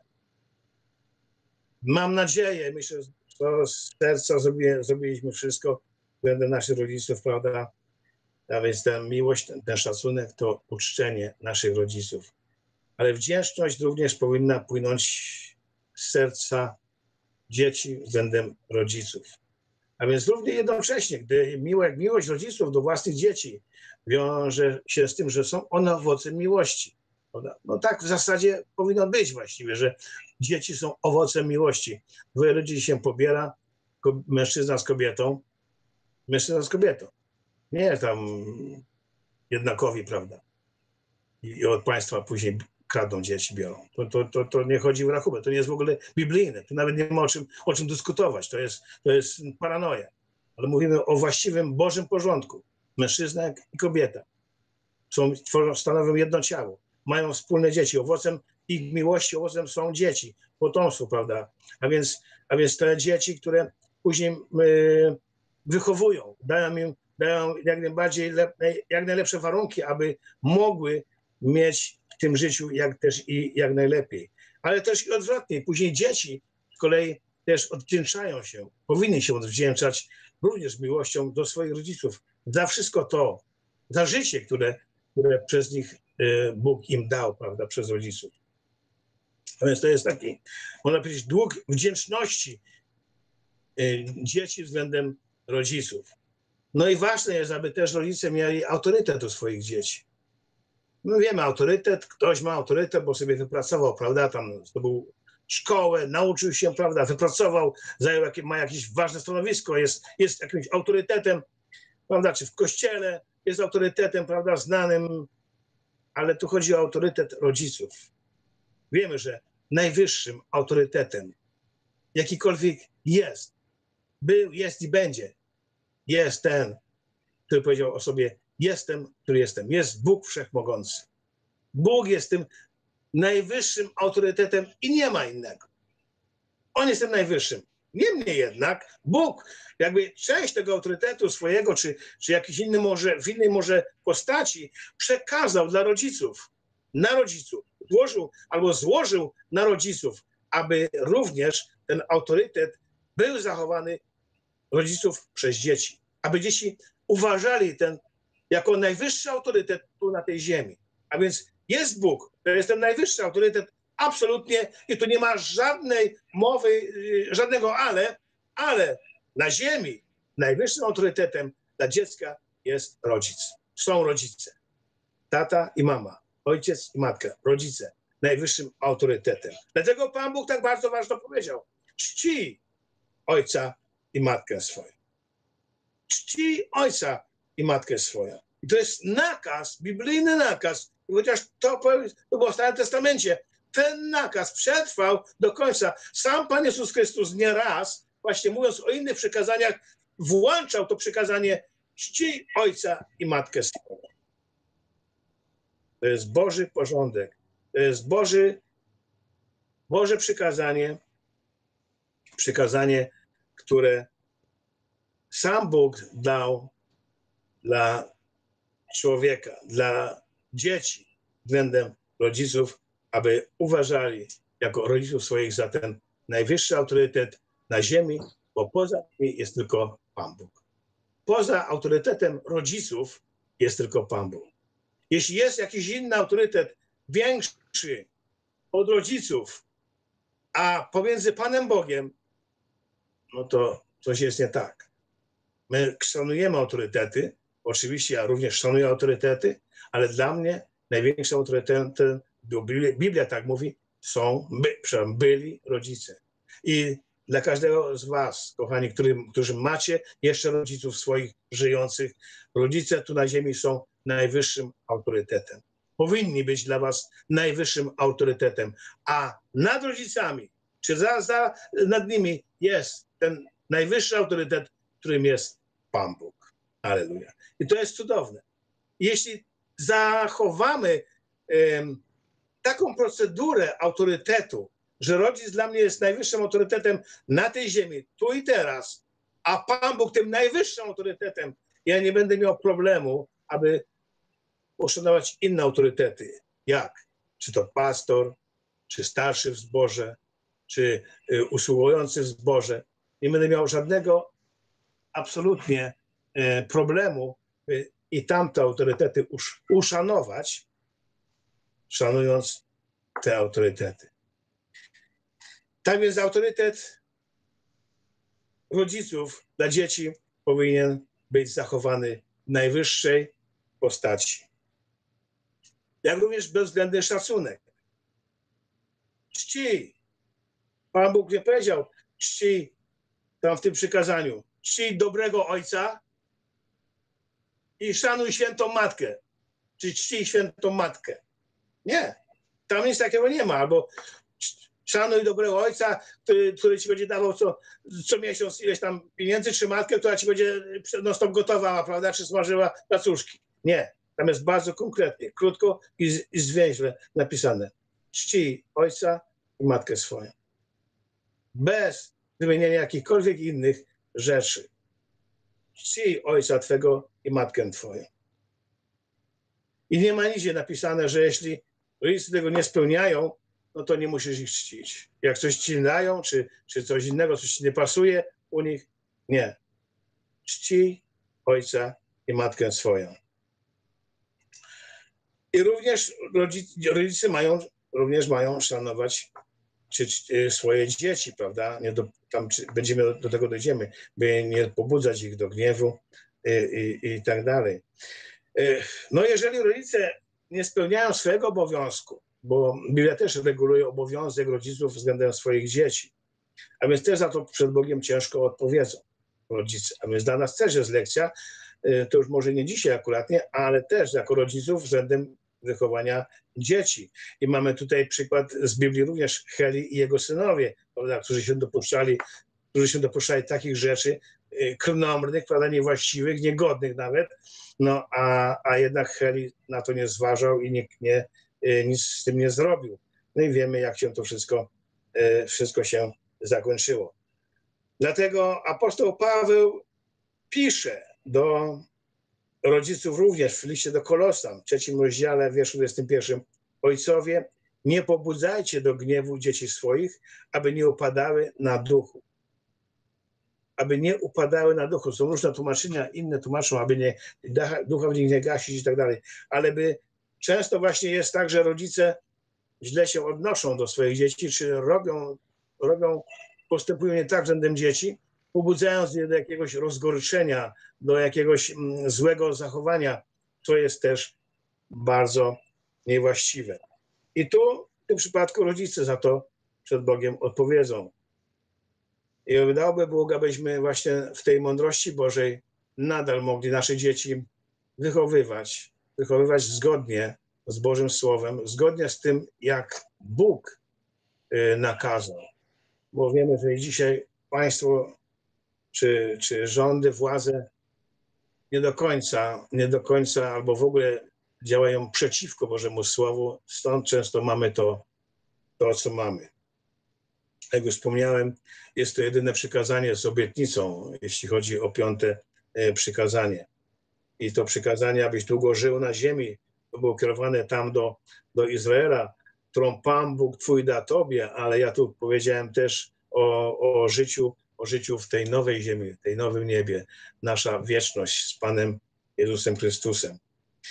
[SPEAKER 2] mam nadzieję, myślę, że z serca zrobiliśmy wszystko względem naszych rodziców, prawda? A więc ta miłość, ten szacunek to uczczenie naszych rodziców. Ale wdzięczność również powinna płynąć z serca dzieci względem rodziców. A więc równie jednocześnie, gdy miłość rodziców do własnych dzieci wiąże się z tym, że są one owocem miłości. Prawda? No tak w zasadzie powinno być właściwie, że dzieci są owocem miłości. Dwoje ludzi się pobiera, mężczyzna z kobietą, mężczyzna z kobietą. Nie jest tam jednakowi, prawda? I od państwa później kradną dzieci, biorą. To nie chodzi o rachubę, to nie jest w ogóle biblijne. Tu nawet nie ma o czym dyskutować. To jest paranoja. Ale mówimy o właściwym Bożym porządku. Mężczyzna i kobieta stanowią jedno ciało. Mają wspólne dzieci. Owocem ich miłości, owocem są dzieci, potomstwo, prawda? A więc te dzieci, które później wychowują, dają jak najlepsze warunki, aby mogły mieć w tym życiu jak najlepiej. Ale też i odwrotnie. Później dzieci z kolei też odwdzięczają się, powinny się odwdzięczać również miłością do swoich rodziców za wszystko to, za życie, które przez nich Bóg im dał, prawda, przez rodziców. A więc to jest taki, można powiedzieć, dług wdzięczności dzieci względem rodziców. No i ważne jest, aby też rodzice mieli autorytet do swoich dzieci. No wiemy, autorytet, ktoś ma autorytet, bo sobie wypracował, prawda, tam zdobył szkołę, nauczył się, prawda, wypracował, ma jakieś ważne stanowisko, jest jakimś autorytetem, prawda, czy w kościele jest autorytetem, prawda, znanym, ale tu chodzi o autorytet rodziców. Wiemy, że najwyższym autorytetem, jakikolwiek był, jest i będzie, jest ten, który powiedział o sobie, jestem, który jestem. Jest Bóg Wszechmogący. Bóg jest tym najwyższym autorytetem i nie ma innego. On jest tym najwyższym. Niemniej jednak Bóg, jakby część tego autorytetu swojego, czy jakiś inny w innej może postaci, przekazał dla rodziców, na rodziców, złożył na rodziców, aby również ten autorytet był zachowany rodziców przez dzieci. Aby dzieci uważali ten jako najwyższy autorytet tu na tej ziemi. A więc jest Bóg, to jest ten najwyższy autorytet, absolutnie, i tu nie ma żadnej mowy, żadnego ale na ziemi najwyższym autorytetem dla dziecka jest rodzic. Są rodzice. Tata i mama, ojciec i matka, rodzice, najwyższym autorytetem. Dlatego Pan Bóg tak bardzo ważno powiedział: czci ojca i matkę swoją. Czci ojca i matkę swoją. I to jest nakaz, biblijny nakaz, chociaż to było w Starym Testamencie. Ten nakaz przetrwał do końca. Sam Pan Jezus Chrystus nieraz, właśnie mówiąc o innych przykazaniach, włączał to przykazanie: czci ojca i matkę swoją. To jest Boży porządek. To jest Boże przykazanie, które sam Bóg dał dla człowieka, dla dzieci względem rodziców, aby uważali jako rodziców swoich za ten najwyższy autorytet na ziemi, bo poza nimi jest tylko Pan Bóg. Poza autorytetem rodziców jest tylko Pan Bóg. Jeśli jest jakiś inny autorytet większy od rodziców, a pomiędzy Panem Bogiem, no to coś jest nie tak. My szanujemy autorytety, oczywiście ja również szanuję autorytety, ale dla mnie największym autorytetem, Biblia tak mówi, byli rodzice. I dla każdego z was, kochani, którzy macie jeszcze rodziców swoich żyjących, rodzice tu na ziemi są najwyższym autorytetem. Powinni być dla was najwyższym autorytetem, a nad rodzicami, czy nad nimi jest ten najwyższy autorytet, którym jest Pan Bóg. Alleluja. I to jest cudowne. Jeśli zachowamy taką procedurę autorytetu, że rodzic dla mnie jest najwyższym autorytetem na tej ziemi, tu i teraz, a Pan Bóg tym najwyższym autorytetem, ja nie będę miał problemu, aby uszanować inne autorytety. Jak? Czy to pastor, czy starszy w zborze, czy usługujący w zborze. Nie będę miał żadnego absolutnie problemu i tamte autorytety uszanować, szanując te autorytety. Tak więc autorytet rodziców dla dzieci powinien być zachowany w najwyższej postaci. jak również bezwzględny szacunek. Czci. Pan Bóg nie powiedział, czci tam w tym przykazaniu, czci dobrego ojca i szanuj świętą matkę, czy czci świętą matkę. Nie, tam nic takiego nie ma, albo szanuj dobrego ojca, który ci będzie dawał co miesiąc ileś tam pieniędzy, czy matkę, która ci będzie non stop gotowała, prawda, czy smażyła placuszki. Nie, tam jest bardzo konkretnie, krótko i zwięźle napisane. Czci ojca i matkę swoją. Bez wymienienia jakichkolwiek innych rzeczy. Czci ojca twego i matkę twoją. I nie ma nigdzie napisane, że jeśli rodzice tego nie spełniają, no to nie musisz ich czcić. Jak coś ci dają, czy coś innego, coś ci nie pasuje u nich, nie. Czci ojca i matkę swoją. I również rodzice mają szanować swoje dzieci, prawda? Do tego dojdziemy, by nie pobudzać ich do gniewu i tak dalej. No jeżeli rodzice nie spełniają swojego obowiązku, bo Biblia też reguluje obowiązek rodziców względem swoich dzieci, a więc też za to przed Bogiem ciężko odpowiedzą rodzice. A więc dla nas też jest lekcja, to już może nie dzisiaj akuratnie, ale też jako rodziców względem wychowania dzieci. I mamy tutaj przykład z Biblii również Heli i jego synowie, prawda, którzy się dopuszczali takich rzeczy krnąbrnych, prawda, niewłaściwych, niegodnych nawet, no a jednak Heli na to nie zważał i nic z tym nie zrobił. No i wiemy, jak się to wszystko się zakończyło. Dlatego apostoł Paweł pisze do rodziców również w liście do Kolosan, w 3 rozdziale, wierszu 21. Ojcowie, nie pobudzajcie do gniewu dzieci swoich, aby nie upadały na duchu. Aby nie upadały na duchu. Są różne tłumaczenia, inne tłumaczą, aby ducha w nich nie gasić i tak dalej. Ale często właśnie jest tak, że rodzice źle się odnoszą do swoich dzieci, czy postępują nie tak względem dzieci, pobudzając je do jakiegoś rozgoryczenia, do jakiegoś złego zachowania, co jest też bardzo niewłaściwe. I tu w tym przypadku rodzice za to przed Bogiem odpowiedzą. I wydałoby Bóg, abyśmy właśnie w tej mądrości Bożej nadal mogli nasze dzieci wychowywać zgodnie z Bożym Słowem, zgodnie z tym, jak Bóg nakazał. Bo wiemy, że dzisiaj państwo czy rządy, władze nie do końca albo w ogóle działają przeciwko Bożemu Słowu, stąd często mamy to, co mamy. Jak już wspomniałem, jest to jedyne przykazanie z obietnicą, jeśli chodzi o 5. przykazanie. I to przykazanie, abyś długo żył na ziemi, to było kierowane tam do Izraela, którą Pan Bóg twój da tobie, ale ja tu powiedziałem też o życiu w tej nowej ziemi, w tej nowym niebie, nasza wieczność z Panem Jezusem Chrystusem.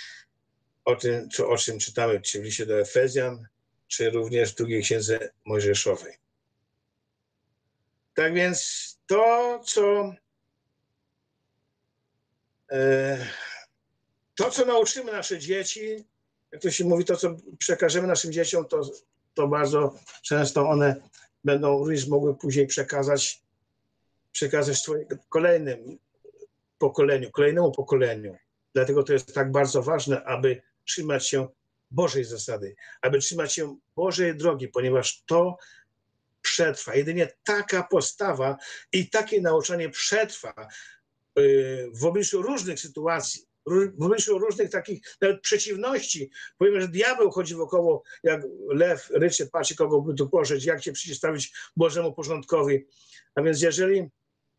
[SPEAKER 2] O czym czytamy, czy w liście do Efezjan, czy również w drugiej księdze Mojżeszowej. Tak więc to, co nauczymy nasze dzieci, jak to się mówi, to, co przekażemy naszym dzieciom, to bardzo często one będą również mogły później przekazać kolejnemu pokoleniu. Dlatego to jest tak bardzo ważne, aby trzymać się Bożej zasady, aby trzymać się Bożej drogi, ponieważ to przetrwa. Jedynie taka postawa i takie nauczanie przetrwa w obliczu różnych sytuacji, w obliczu różnych takich nawet przeciwności. Powiemy, że diabeł chodzi wokoło jak lew, ryczy, patrzy, kogo by tu pożyć, jak się przeciwstawić Bożemu porządkowi. A więc jeżeli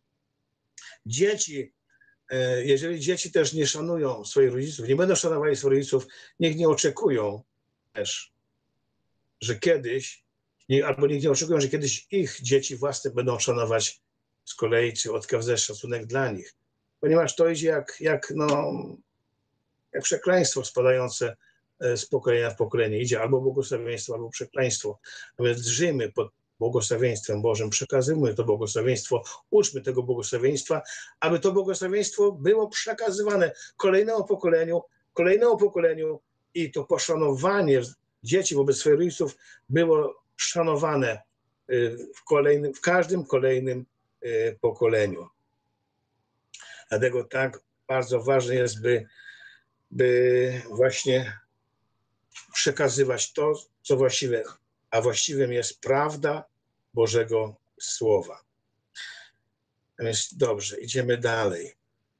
[SPEAKER 2] dzieci też nie szanują swoich rodziców, nie będą szanowali swoich rodziców, niech nie oczekują też, że kiedyś, albo niech nie oczekują, że kiedyś ich dzieci własne będą szanować z kolei, czy okazać szacunek dla nich. Ponieważ to idzie jak przekleństwo spadające z pokolenia w pokolenie. Idzie albo błogosławieństwo, albo przekleństwo. A więc żyjmy pod błogosławieństwem Bożym, przekazujmy to błogosławieństwo, uczmy tego błogosławieństwa, aby to błogosławieństwo było przekazywane kolejnemu pokoleniu, i to poszanowanie dzieci wobec swoich rodziców było szanowane w każdym kolejnym pokoleniu. Dlatego tak bardzo ważne jest, by właśnie przekazywać to, co właściwe, a właściwym jest prawda Bożego Słowa. A więc dobrze, idziemy dalej.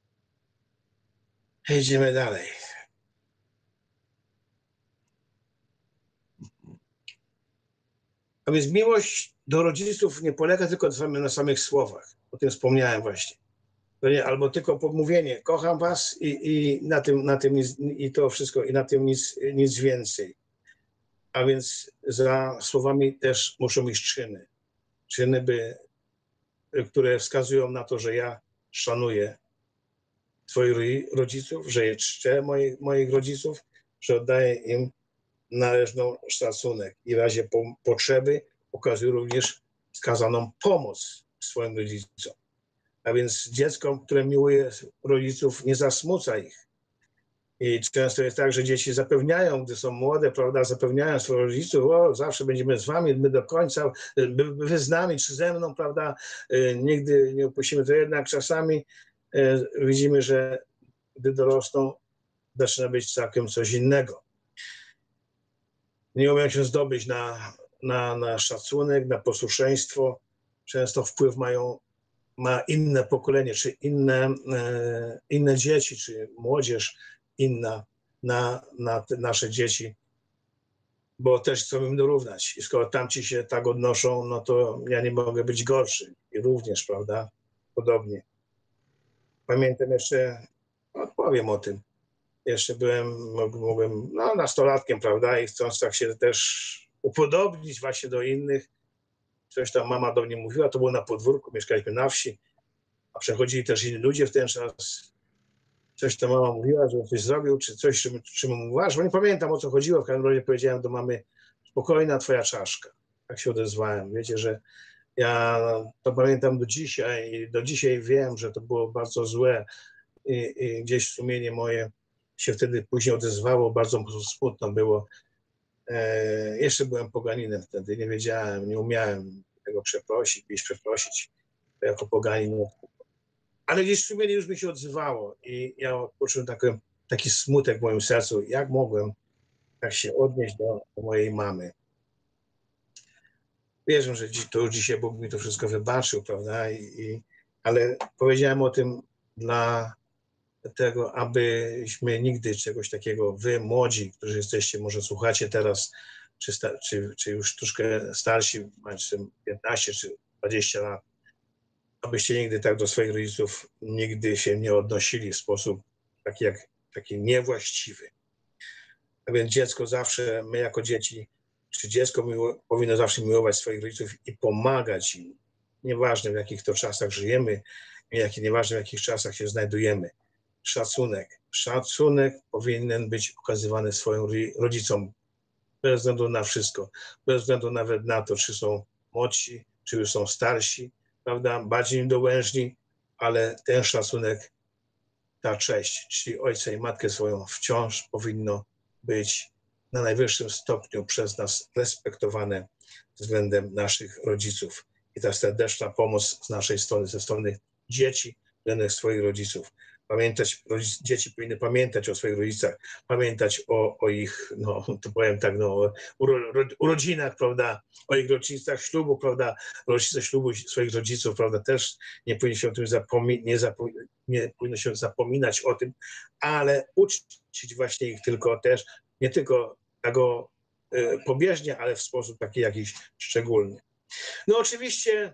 [SPEAKER 2] Idziemy dalej. A więc miłość do rodziców nie polega tylko na samych słowach. O tym wspomniałem właśnie. To nie, albo tylko pomówienie, kocham was i na tym nic, i to wszystko, i na tym nic więcej. A więc za słowami też muszą iść czyny. Czyny, które wskazują na to, że ja szanuję swoich rodziców, że je czczę moich rodziców, że oddaję im należny szacunek i w razie potrzeby okazuję również wskazaną pomoc swoim rodzicom. A więc dziecko, które miłuje rodziców, nie zasmuca ich. I często jest tak, że dzieci zapewniają, gdy są młode, prawda, zapewniają swoich rodziców, o, zawsze będziemy z wami, my do końca, wy z nami, czy ze mną, prawda, nigdy nie opuścimy. To jednak czasami widzimy, że gdy dorosną, zaczyna być całkiem coś innego. Nie umieją się zdobyć na szacunek, na posłuszeństwo. Często wpływ ma inne pokolenie, czy inne dzieci, czy młodzież inna na te nasze dzieci, bo też chcą im dorównać. I skoro tamci się tak odnoszą, no to ja nie mogę być gorszy. I również, prawda, podobnie. Pamiętam jeszcze, powiem o tym, jeszcze mogłem nastolatkiem, prawda, i chcąc tak się też upodobnić właśnie do innych, coś tam mama do mnie mówiła, to było na podwórku, mieszkaliśmy na wsi, a przechodzili też inni ludzie w ten czas. Coś tam mama mówiła, że coś zrobił, czy coś, czym mu uważał. Nie pamiętam, o co chodziło. W każdym razie powiedziałem do mamy, spokojna twoja czaszka. Tak się odezwałem. Wiecie, że ja to pamiętam do dzisiaj i do dzisiaj wiem, że to było bardzo złe i gdzieś sumienie moje się wtedy później odezwało, bardzo smutno było. Jeszcze byłem poganinem wtedy, nie wiedziałem, nie umiałem tego przeprosić jako poganin. Ale gdzieś sumienie już mi się odzywało i ja poczułem taki smutek w moim sercu, jak mogłem tak się odnieść do mojej mamy. Wierzę, że to dzisiaj Bóg mi to wszystko wybaczył, prawda? Ale powiedziałem o tym dla tego, abyśmy nigdy czegoś takiego, wy młodzi, którzy jesteście, może słuchacie teraz, czy już troszkę starsi, macie 15 czy 20 lat, abyście nigdy tak do swoich rodziców nigdy się nie odnosili w sposób taki niewłaściwy. A więc dziecko zawsze, my jako dzieci, czy dziecko powinno zawsze miłować swoich rodziców i pomagać im. Nieważne w jakich to czasach żyjemy, nieważne w jakich czasach się znajdujemy. Szacunek powinien być okazywany swoim rodzicom bez względu na wszystko, bez względu nawet na to, czy są młodsi, czy już są starsi, prawda, bardziej im dołężni, ale ten szacunek, ta cześć, czyli ojca i matkę swoją wciąż powinno być na najwyższym stopniu przez nas respektowane względem naszych rodziców. I ta serdeczna pomoc z naszej strony, ze strony dzieci względem swoich rodziców. Dzieci powinny pamiętać o swoich rodzicach, pamiętać o ich, no to powiem tak, no, urodzinach, prawda, o ich rocznicach ślubu, prawda, rocznicę ślubu swoich rodziców, prawda, też nie powinno się o tym nie powinno się zapominać o tym, ale uczcić właśnie ich nie tylko tego pobieżnie, ale w sposób taki jakiś szczególny. No oczywiście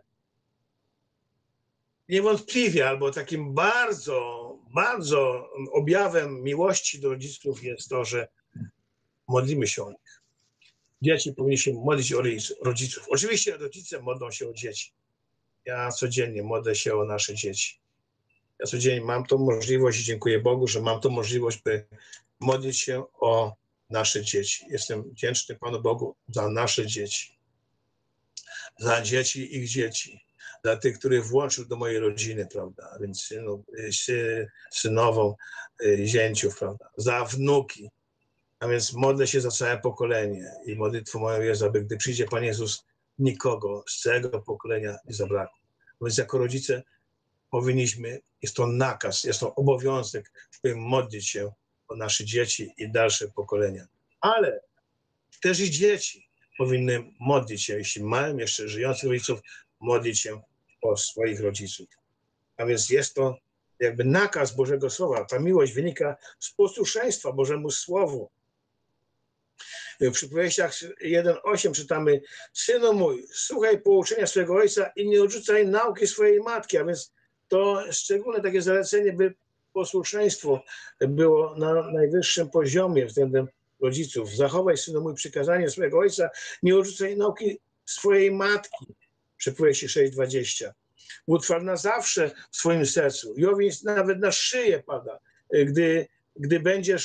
[SPEAKER 2] niewątpliwie, albo takim bardzo objawem miłości do rodziców jest to, że modlimy się o nich. Dzieci powinny się modlić o rodziców. Oczywiście rodzice modlą się o dzieci. Ja codziennie modlę się o nasze dzieci. Ja codziennie mam tą możliwość i dziękuję Bogu, że mam tą możliwość, by modlić się o nasze dzieci. Jestem wdzięczny Panu Bogu za nasze dzieci, za dzieci ich dzieci, dla tych, których włączył do mojej rodziny, prawda, a więc synową, zięciów, prawda, za wnuki, A więc modlę się za całe pokolenie i modlitwą moją jest, aby gdy przyjdzie Pan Jezus, nikogo z całego pokolenia nie zabrakło. A więc jako rodzice powinniśmy, jest to nakaz, jest to obowiązek, by modlić się o nasze dzieci i dalsze pokolenia. Ale też i dzieci powinny modlić się, jeśli mają jeszcze żyjących rodziców, modlić się o swoich rodziców. A więc jest to jakby nakaz Bożego Słowa. Ta miłość wynika z posłuszeństwa Bożemu Słowu. W Przypowieściach 1:8 czytamy: Synu mój, słuchaj pouczenia swojego ojca i nie odrzucaj nauki swojej matki. A więc to szczególne takie zalecenie, by posłuszeństwo było na najwyższym poziomie względem rodziców. Zachowaj, synu mój, przykazanie swojego ojca, nie odrzucaj nauki swojej matki. Przypowieści 6:20. Utrwal na zawsze w swoim sercu i owiń nawet na szyję pada, gdy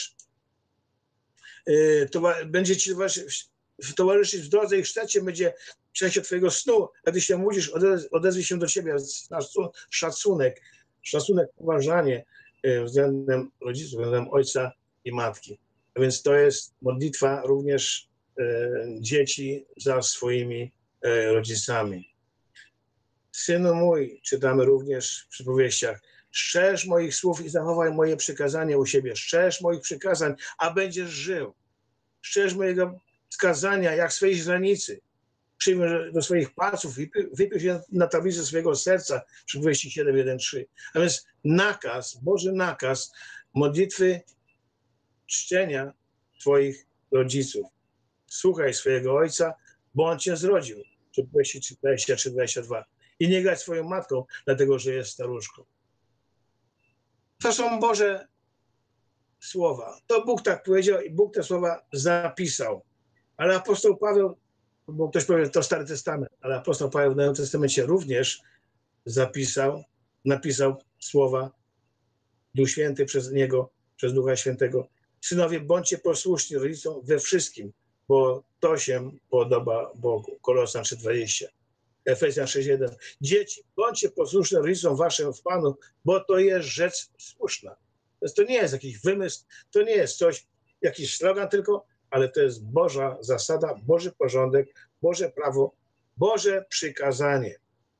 [SPEAKER 2] będzie ci towarzyszyć w drodze i w sztacie, będzie w czasie twojego snu, a gdy się łudzisz, odezwij się do ciebie szacunek, uważanie względem rodziców, względem ojca i matki. A więc to jest modlitwa również dzieci za swoimi rodzicami. Synu mój, czytamy również w przypowieściach, strzeż moich słów i zachowaj moje przykazania u siebie. Strzeż moich przykazań, a będziesz żył. Strzeż mojego wskazania, jak swej źrenicy. Przyjmij do swoich palców i wypisz je na tablicy swojego serca. Przypowieści 7:1-3. A więc nakaz, Boży nakaz modlitwy czczenia twoich rodziców. Słuchaj swojego ojca, bo on cię zrodził. Przypowieści 23:22. I nie grać swoją matką, dlatego że jest staruszką. To są Boże słowa. To Bóg tak powiedział i Bóg te słowa zapisał. Ale apostoł Paweł, bo ktoś powie, to Stary Testament, ale apostoł Paweł w Nowym Testamencie również napisał słowa Duch Święty przez niego, przez Ducha Świętego. Synowie, bądźcie posłuszni rodzicom we wszystkim, bo to się podoba Bogu. Kolosan 3:20. Efezjan 6:1. Dzieci, bądźcie posłuszni rodzicom waszym w Panu, bo to jest rzecz słuszna. To nie jest jakiś wymysł, to nie jest coś, jakiś slogan tylko, ale to jest Boża zasada, Boży porządek, Boże prawo, Boże przykazanie.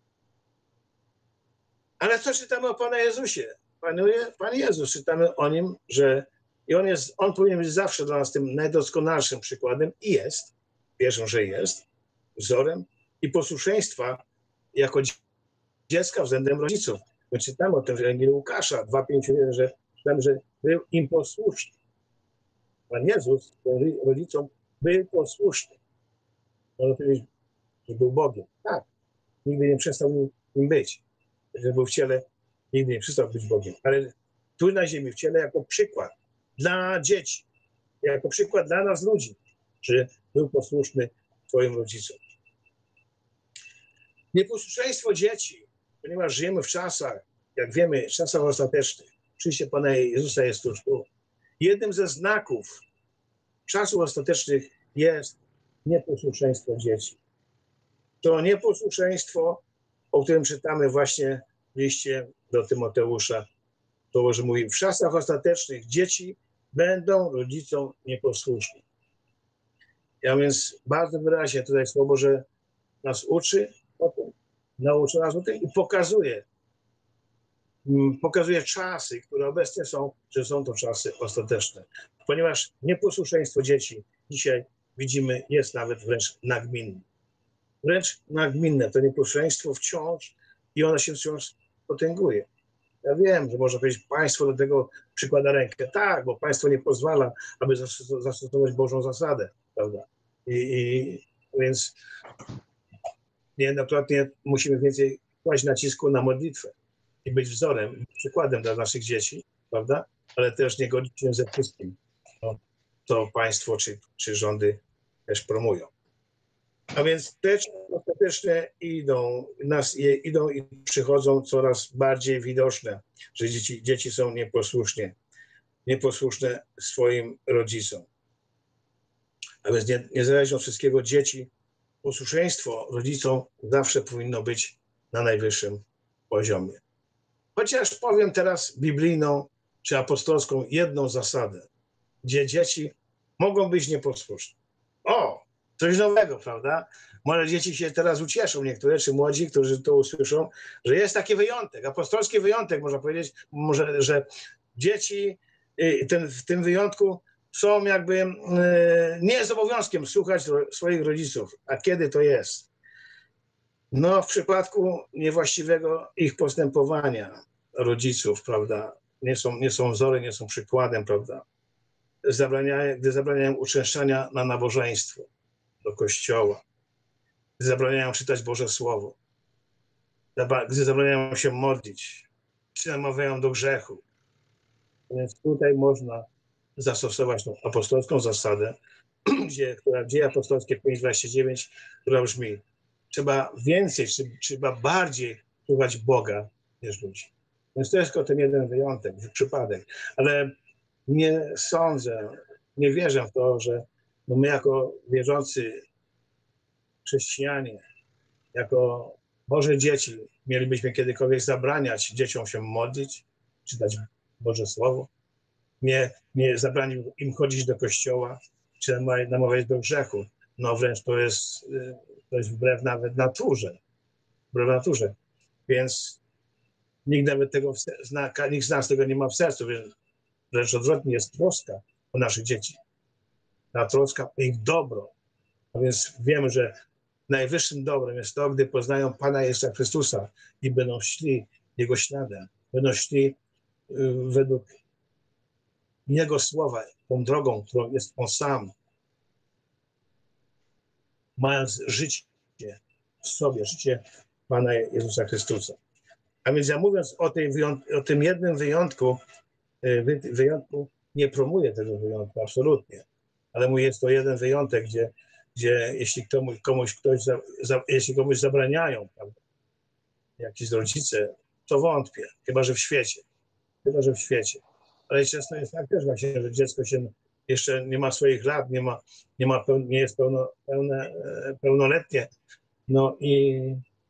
[SPEAKER 2] Ale co czytamy o Panu Jezusie? Pan Jezus, czytamy o Nim, że on powinien być zawsze dla nas tym najdoskonalszym przykładem i jest, wierzę, że jest, wzorem i posłuszeństwa jako dziecka względem rodziców. My czytamy o tym w Ewangelii Łukasza 2:5, że był im posłuszny. Pan Jezus rodzicom był posłuszny. Można powiedzieć, że był Bogiem. Tak, nigdy nie przestał nim być. Że był w ciele, nigdy nie przestał być Bogiem. Ale tu na ziemi, w ciele, jako przykład dla dzieci, jako przykład dla nas ludzi, że był posłuszny swoim rodzicom. Nieposłuszeństwo dzieci, ponieważ żyjemy w czasach, jak wiemy, czasach ostatecznych, przyjście Pana Jezusa jest tuż tu. Jednym ze znaków czasów ostatecznych jest nieposłuszeństwo dzieci. To nieposłuszeństwo, o którym czytamy właśnie w liście do Tymoteusza, to, że mówi, w czasach ostatecznych dzieci będą rodzicom nieposłuszni. Ja więc bardzo wyraźnie tutaj Słowo Boże nas uczy o tym, nauczy nas o tym i pokazuje czasy, które obecnie są, że są to czasy ostateczne. Ponieważ nieposłuszeństwo dzieci dzisiaj widzimy jest nawet wręcz nagminne. Wręcz nagminne to nieposłuszeństwo wciąż i ono się wciąż potęguje. Ja wiem, że można powiedzieć, państwo do tego przykłada rękę. Tak, bo państwo nie pozwala, aby zastosować Bożą zasadę, prawda? Więc niejednokrotnie musimy więcej kłaść nacisku na modlitwę i być wzorem, przykładem dla naszych dzieci, prawda? Ale też nie godzić się ze wszystkim, to państwo czy rządy też promują. A więc te ostateczne idą i przychodzą coraz bardziej widoczne, że dzieci są nieposłuszne swoim rodzicom. A więc niezależnie od wszystkiego posłuszeństwo rodzicom zawsze powinno być na najwyższym poziomie. Chociaż powiem teraz biblijną czy apostolską jedną zasadę, gdzie dzieci mogą być nieposłuszne. O, coś nowego, prawda? Może dzieci się teraz ucieszą, niektóre, czy młodzi, którzy to usłyszą, że jest taki wyjątek, apostolski wyjątek, można powiedzieć, może, że dzieci w tym wyjątku są jakby, nie jest obowiązkiem słuchać swoich rodziców. A kiedy to jest? No, w przypadku niewłaściwego ich postępowania rodziców, prawda? Nie są wzorem, nie są przykładem, prawda? Gdy zabraniają uczęszczania na nabożeństwo, do kościoła, gdy zabraniają czytać Boże Słowo, gdy zabraniają się modlić, czy namawiają do grzechu. Więc tutaj można zastosować tą apostolską zasadę, która w Dzieje Apostolskie 5:29, która brzmi: trzeba więcej, trzeba bardziej słuchać Boga niż ludzi. Więc to jest tylko ten jeden wyjątek, przypadek. Ale nie sądzę, nie wierzę w to, że my jako wierzący chrześcijanie, jako Boże dzieci, mielibyśmy kiedykolwiek zabraniać dzieciom się modlić, czytać Boże Słowo, nie zabranił im chodzić do kościoła, czy namawiać do grzechu. No wręcz to jest wbrew nawet naturze. Wbrew naturze. Więc nikt nawet tego, nikt z nas tego nie ma w sercu, więc wręcz odwrotnie jest troska o naszych dzieci. Ta troska o ich dobro. A więc wiemy, że najwyższym dobrem jest to, gdy poznają Pana Jezusa Chrystusa i będą szli Jego śladem, będą szli według Jego słowa, tą drogą, którą jest On sam, mając życie w sobie, życie Pana Jezusa Chrystusa. A więc ja mówiąc o tym jednym wyjątku, nie promuję tego wyjątku, absolutnie. Ale mówię, jest to jeden wyjątek, gdzie jeśli komuś zabraniają, prawda, jakiś rodzice, to wątpię, chyba że w świecie. Ale często jest tak też właśnie, że dziecko się jeszcze nie ma swoich lat, nie jest pełnoletnie. No i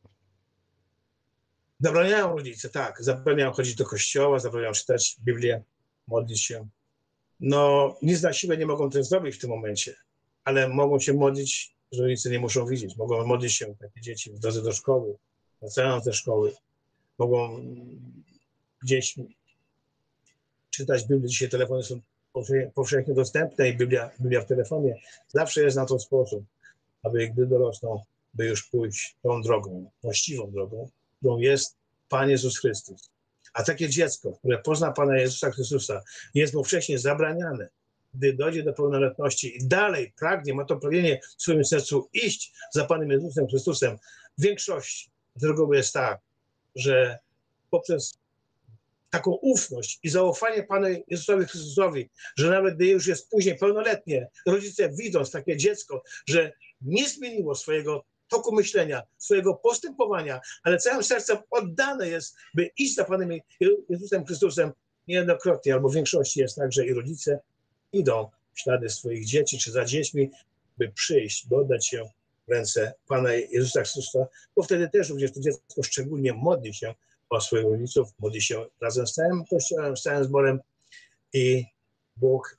[SPEAKER 2] zabraniają rodzice, tak, zabraniają chodzić do kościoła, zabraniają czytać Biblię, modlić się. No, nic na siłę nie mogą też zrobić w tym momencie, ale mogą się modlić, że rodzice nie muszą widzieć. Mogą modlić się takie dzieci w drodze do szkoły, wracając ze szkoły. Mogą gdzieś czytać Biblię. Dzisiaj telefony są powszechnie dostępne i Biblia w telefonie. Zawsze jest na to sposób, aby gdy dorosną, by już pójść tą drogą, właściwą drogą, którą jest Pan Jezus Chrystus. A takie dziecko, które pozna Pana Jezusa Chrystusa, jest mu wcześniej zabraniane, gdy dojdzie do pełnoletności i dalej pragnie, ma to pragnienie w swoim sercu iść za Panem Jezusem Chrystusem, w większości z reguły jest tak, że poprzez taką ufność i zaufanie Panu Jezusowi Chrystusowi, że nawet gdy już jest później pełnoletnie, rodzice widząc takie dziecko, że nie zmieniło swojego toku myślenia, swojego postępowania, ale całym sercem oddane jest, by iść za Panem Jezusem Chrystusem, niejednokrotnie albo w większości jest tak, że i rodzice idą w ślady swoich dzieci czy za dziećmi, by przyjść, by oddać się w ręce Pana Jezusa Chrystusa, bo wtedy też również to dziecko szczególnie modli się o swoich rodziców, modli się razem z całym Kościołem, z całym zborem i Bóg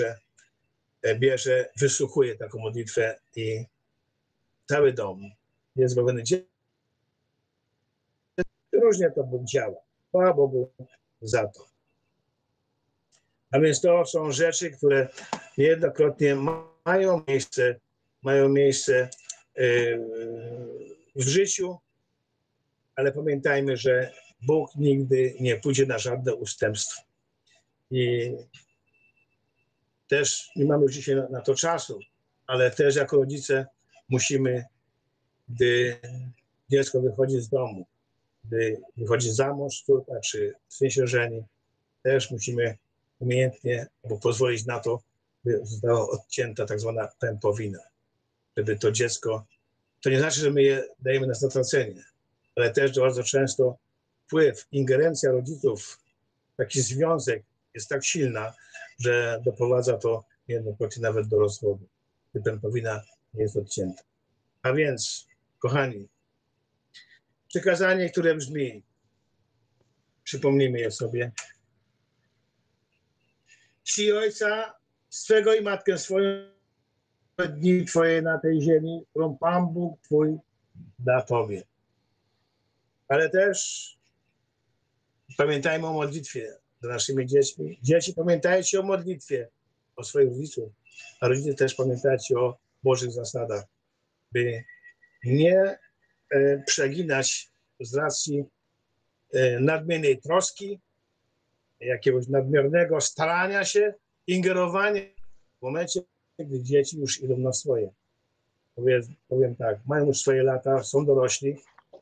[SPEAKER 2] wysłuchuje taką modlitwę i cały dom jest zbawiony. Różnie to Bóg działa. Chwała Bogu za to. A więc to są rzeczy, które niejednokrotnie mają miejsce w życiu, ale pamiętajmy, że Bóg nigdy nie pójdzie na żadne ustępstwo. I też nie mamy już dzisiaj na to czasu, ale też jako rodzice musimy, gdy dziecko wychodzi z domu, gdy wychodzi za mąż, córka, czy syn się żeni, też musimy umiejętnie, albo pozwolić na to, by została odcięta tak zwana pępowina. Żeby to dziecko, to nie znaczy, że my je dajemy na zatracenie, ale też bardzo często wpływ, ingerencja rodziców, taki związek jest tak silna, że doprowadza to niejednokrotnie nawet do rozwodu, gdy pępowina nie jest odcięta. A więc, kochani, przykazanie, które brzmi, przypomnijmy je sobie. Czci ojca, swego i matkę swoją dni Twoje na tej ziemi, którą Pan Bóg Twój da Tobie. Ale też pamiętajmy o modlitwie z naszymi dziećmi. Dzieci, pamiętajcie o modlitwie o swoich rodziców, a rodzice też pamiętajcie o Bożych zasadach, by nie przeginać z racji nadmiernej troski, jakiegoś nadmiernego starania się, ingerowania w momencie, gdy dzieci już idą na swoje. Powiem tak, mają już swoje lata, są dorośli.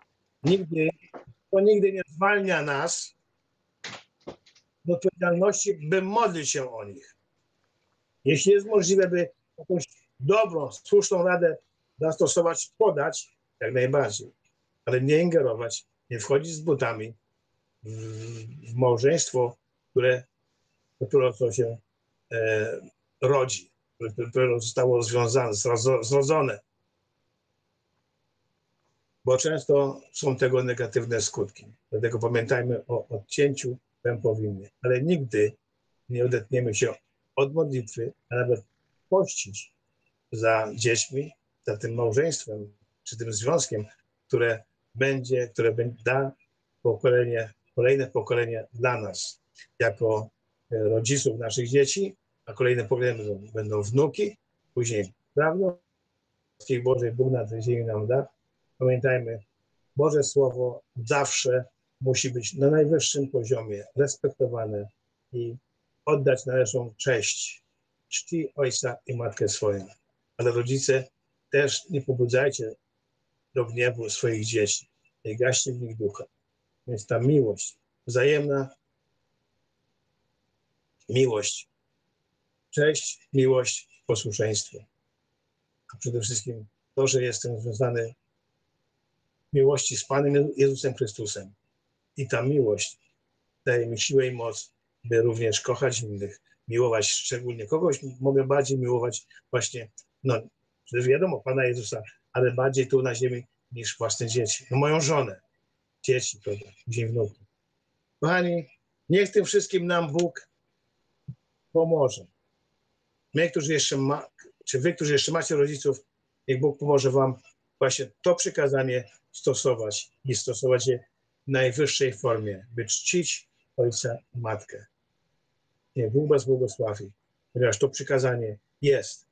[SPEAKER 2] To nigdy nie zwalnia nas do odpowiedzialności, by modlić się o nich. Jeśli jest możliwe, by jakąś dobrą, słuszną radę zastosować, podać, jak najbardziej, ale nie ingerować, nie wchodzić z butami w małżeństwo, które dopiero się rodzi, które zostało związane, zrodzone. Bo często są tego negatywne skutki. Dlatego pamiętajmy o odcięciu pępowiny, ale nigdy nie odetniemy się od modlitwy, a nawet pościć za dziećmi, za tym małżeństwem, czy tym związkiem, które da kolejne pokolenie dla nas, jako rodziców naszych dzieci, a kolejne pokolenia będą wnuki, później prawnuki Bożej Bóg na tej ziemi nam da. Pamiętajmy, Boże Słowo zawsze musi być na najwyższym poziomie respektowane i oddać należą cześć, czci ojca i matkę swoją. Ale rodzice, też nie pobudzajcie do gniewu swoich dzieci, nie gaście w nich ducha. Więc ta miłość, wzajemna miłość, cześć, miłość, posłuszeństwo. A przede wszystkim to, że jestem związany w miłości z Panem Jezusem Chrystusem. I ta miłość daje mi siłę i moc, by również kochać innych, miłować szczególnie kogoś. Mogę bardziej miłować właśnie, przecież wiadomo, Pana Jezusa, ale bardziej tu na ziemi niż własne dzieci. Moją żonę, dzieci, prawda, później wnuki. Kochani, niech tym wszystkim nam Bóg pomoże. Wy, którzy jeszcze macie rodziców, niech Bóg pomoże wam właśnie to przykazanie stosować i stosować je w najwyższej formie, by czcić ojca i matkę. Niech Bóg was błogosławi, ponieważ to przykazanie jest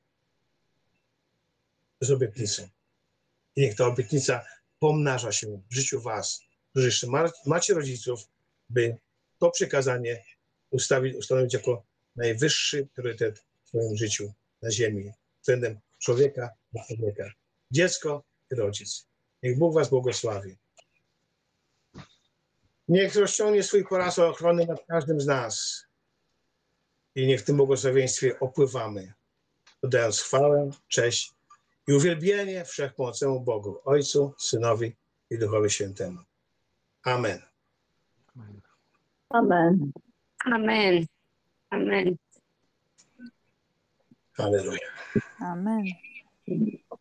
[SPEAKER 2] z obietnicą. I niech ta obietnica pomnaża się w życiu was, którzy jeszcze macie rodziców, by to przykazanie ustanowić jako najwyższy priorytet w swoim życiu na ziemi, względem człowieka do człowieka. Dziecko i rodzic. Niech Bóg was błogosławi. Niech rozciągnie swój parasol ochrony nad każdym z nas. I niech w tym błogosławieństwie opływamy, oddając chwałę, cześć i uwielbienie wszechmocnemu Bogu, Ojcu, Synowi i Duchowi Świętemu. Amen.
[SPEAKER 3] Amen.
[SPEAKER 4] Amen. Amen.
[SPEAKER 2] Halleluja.
[SPEAKER 3] Amen.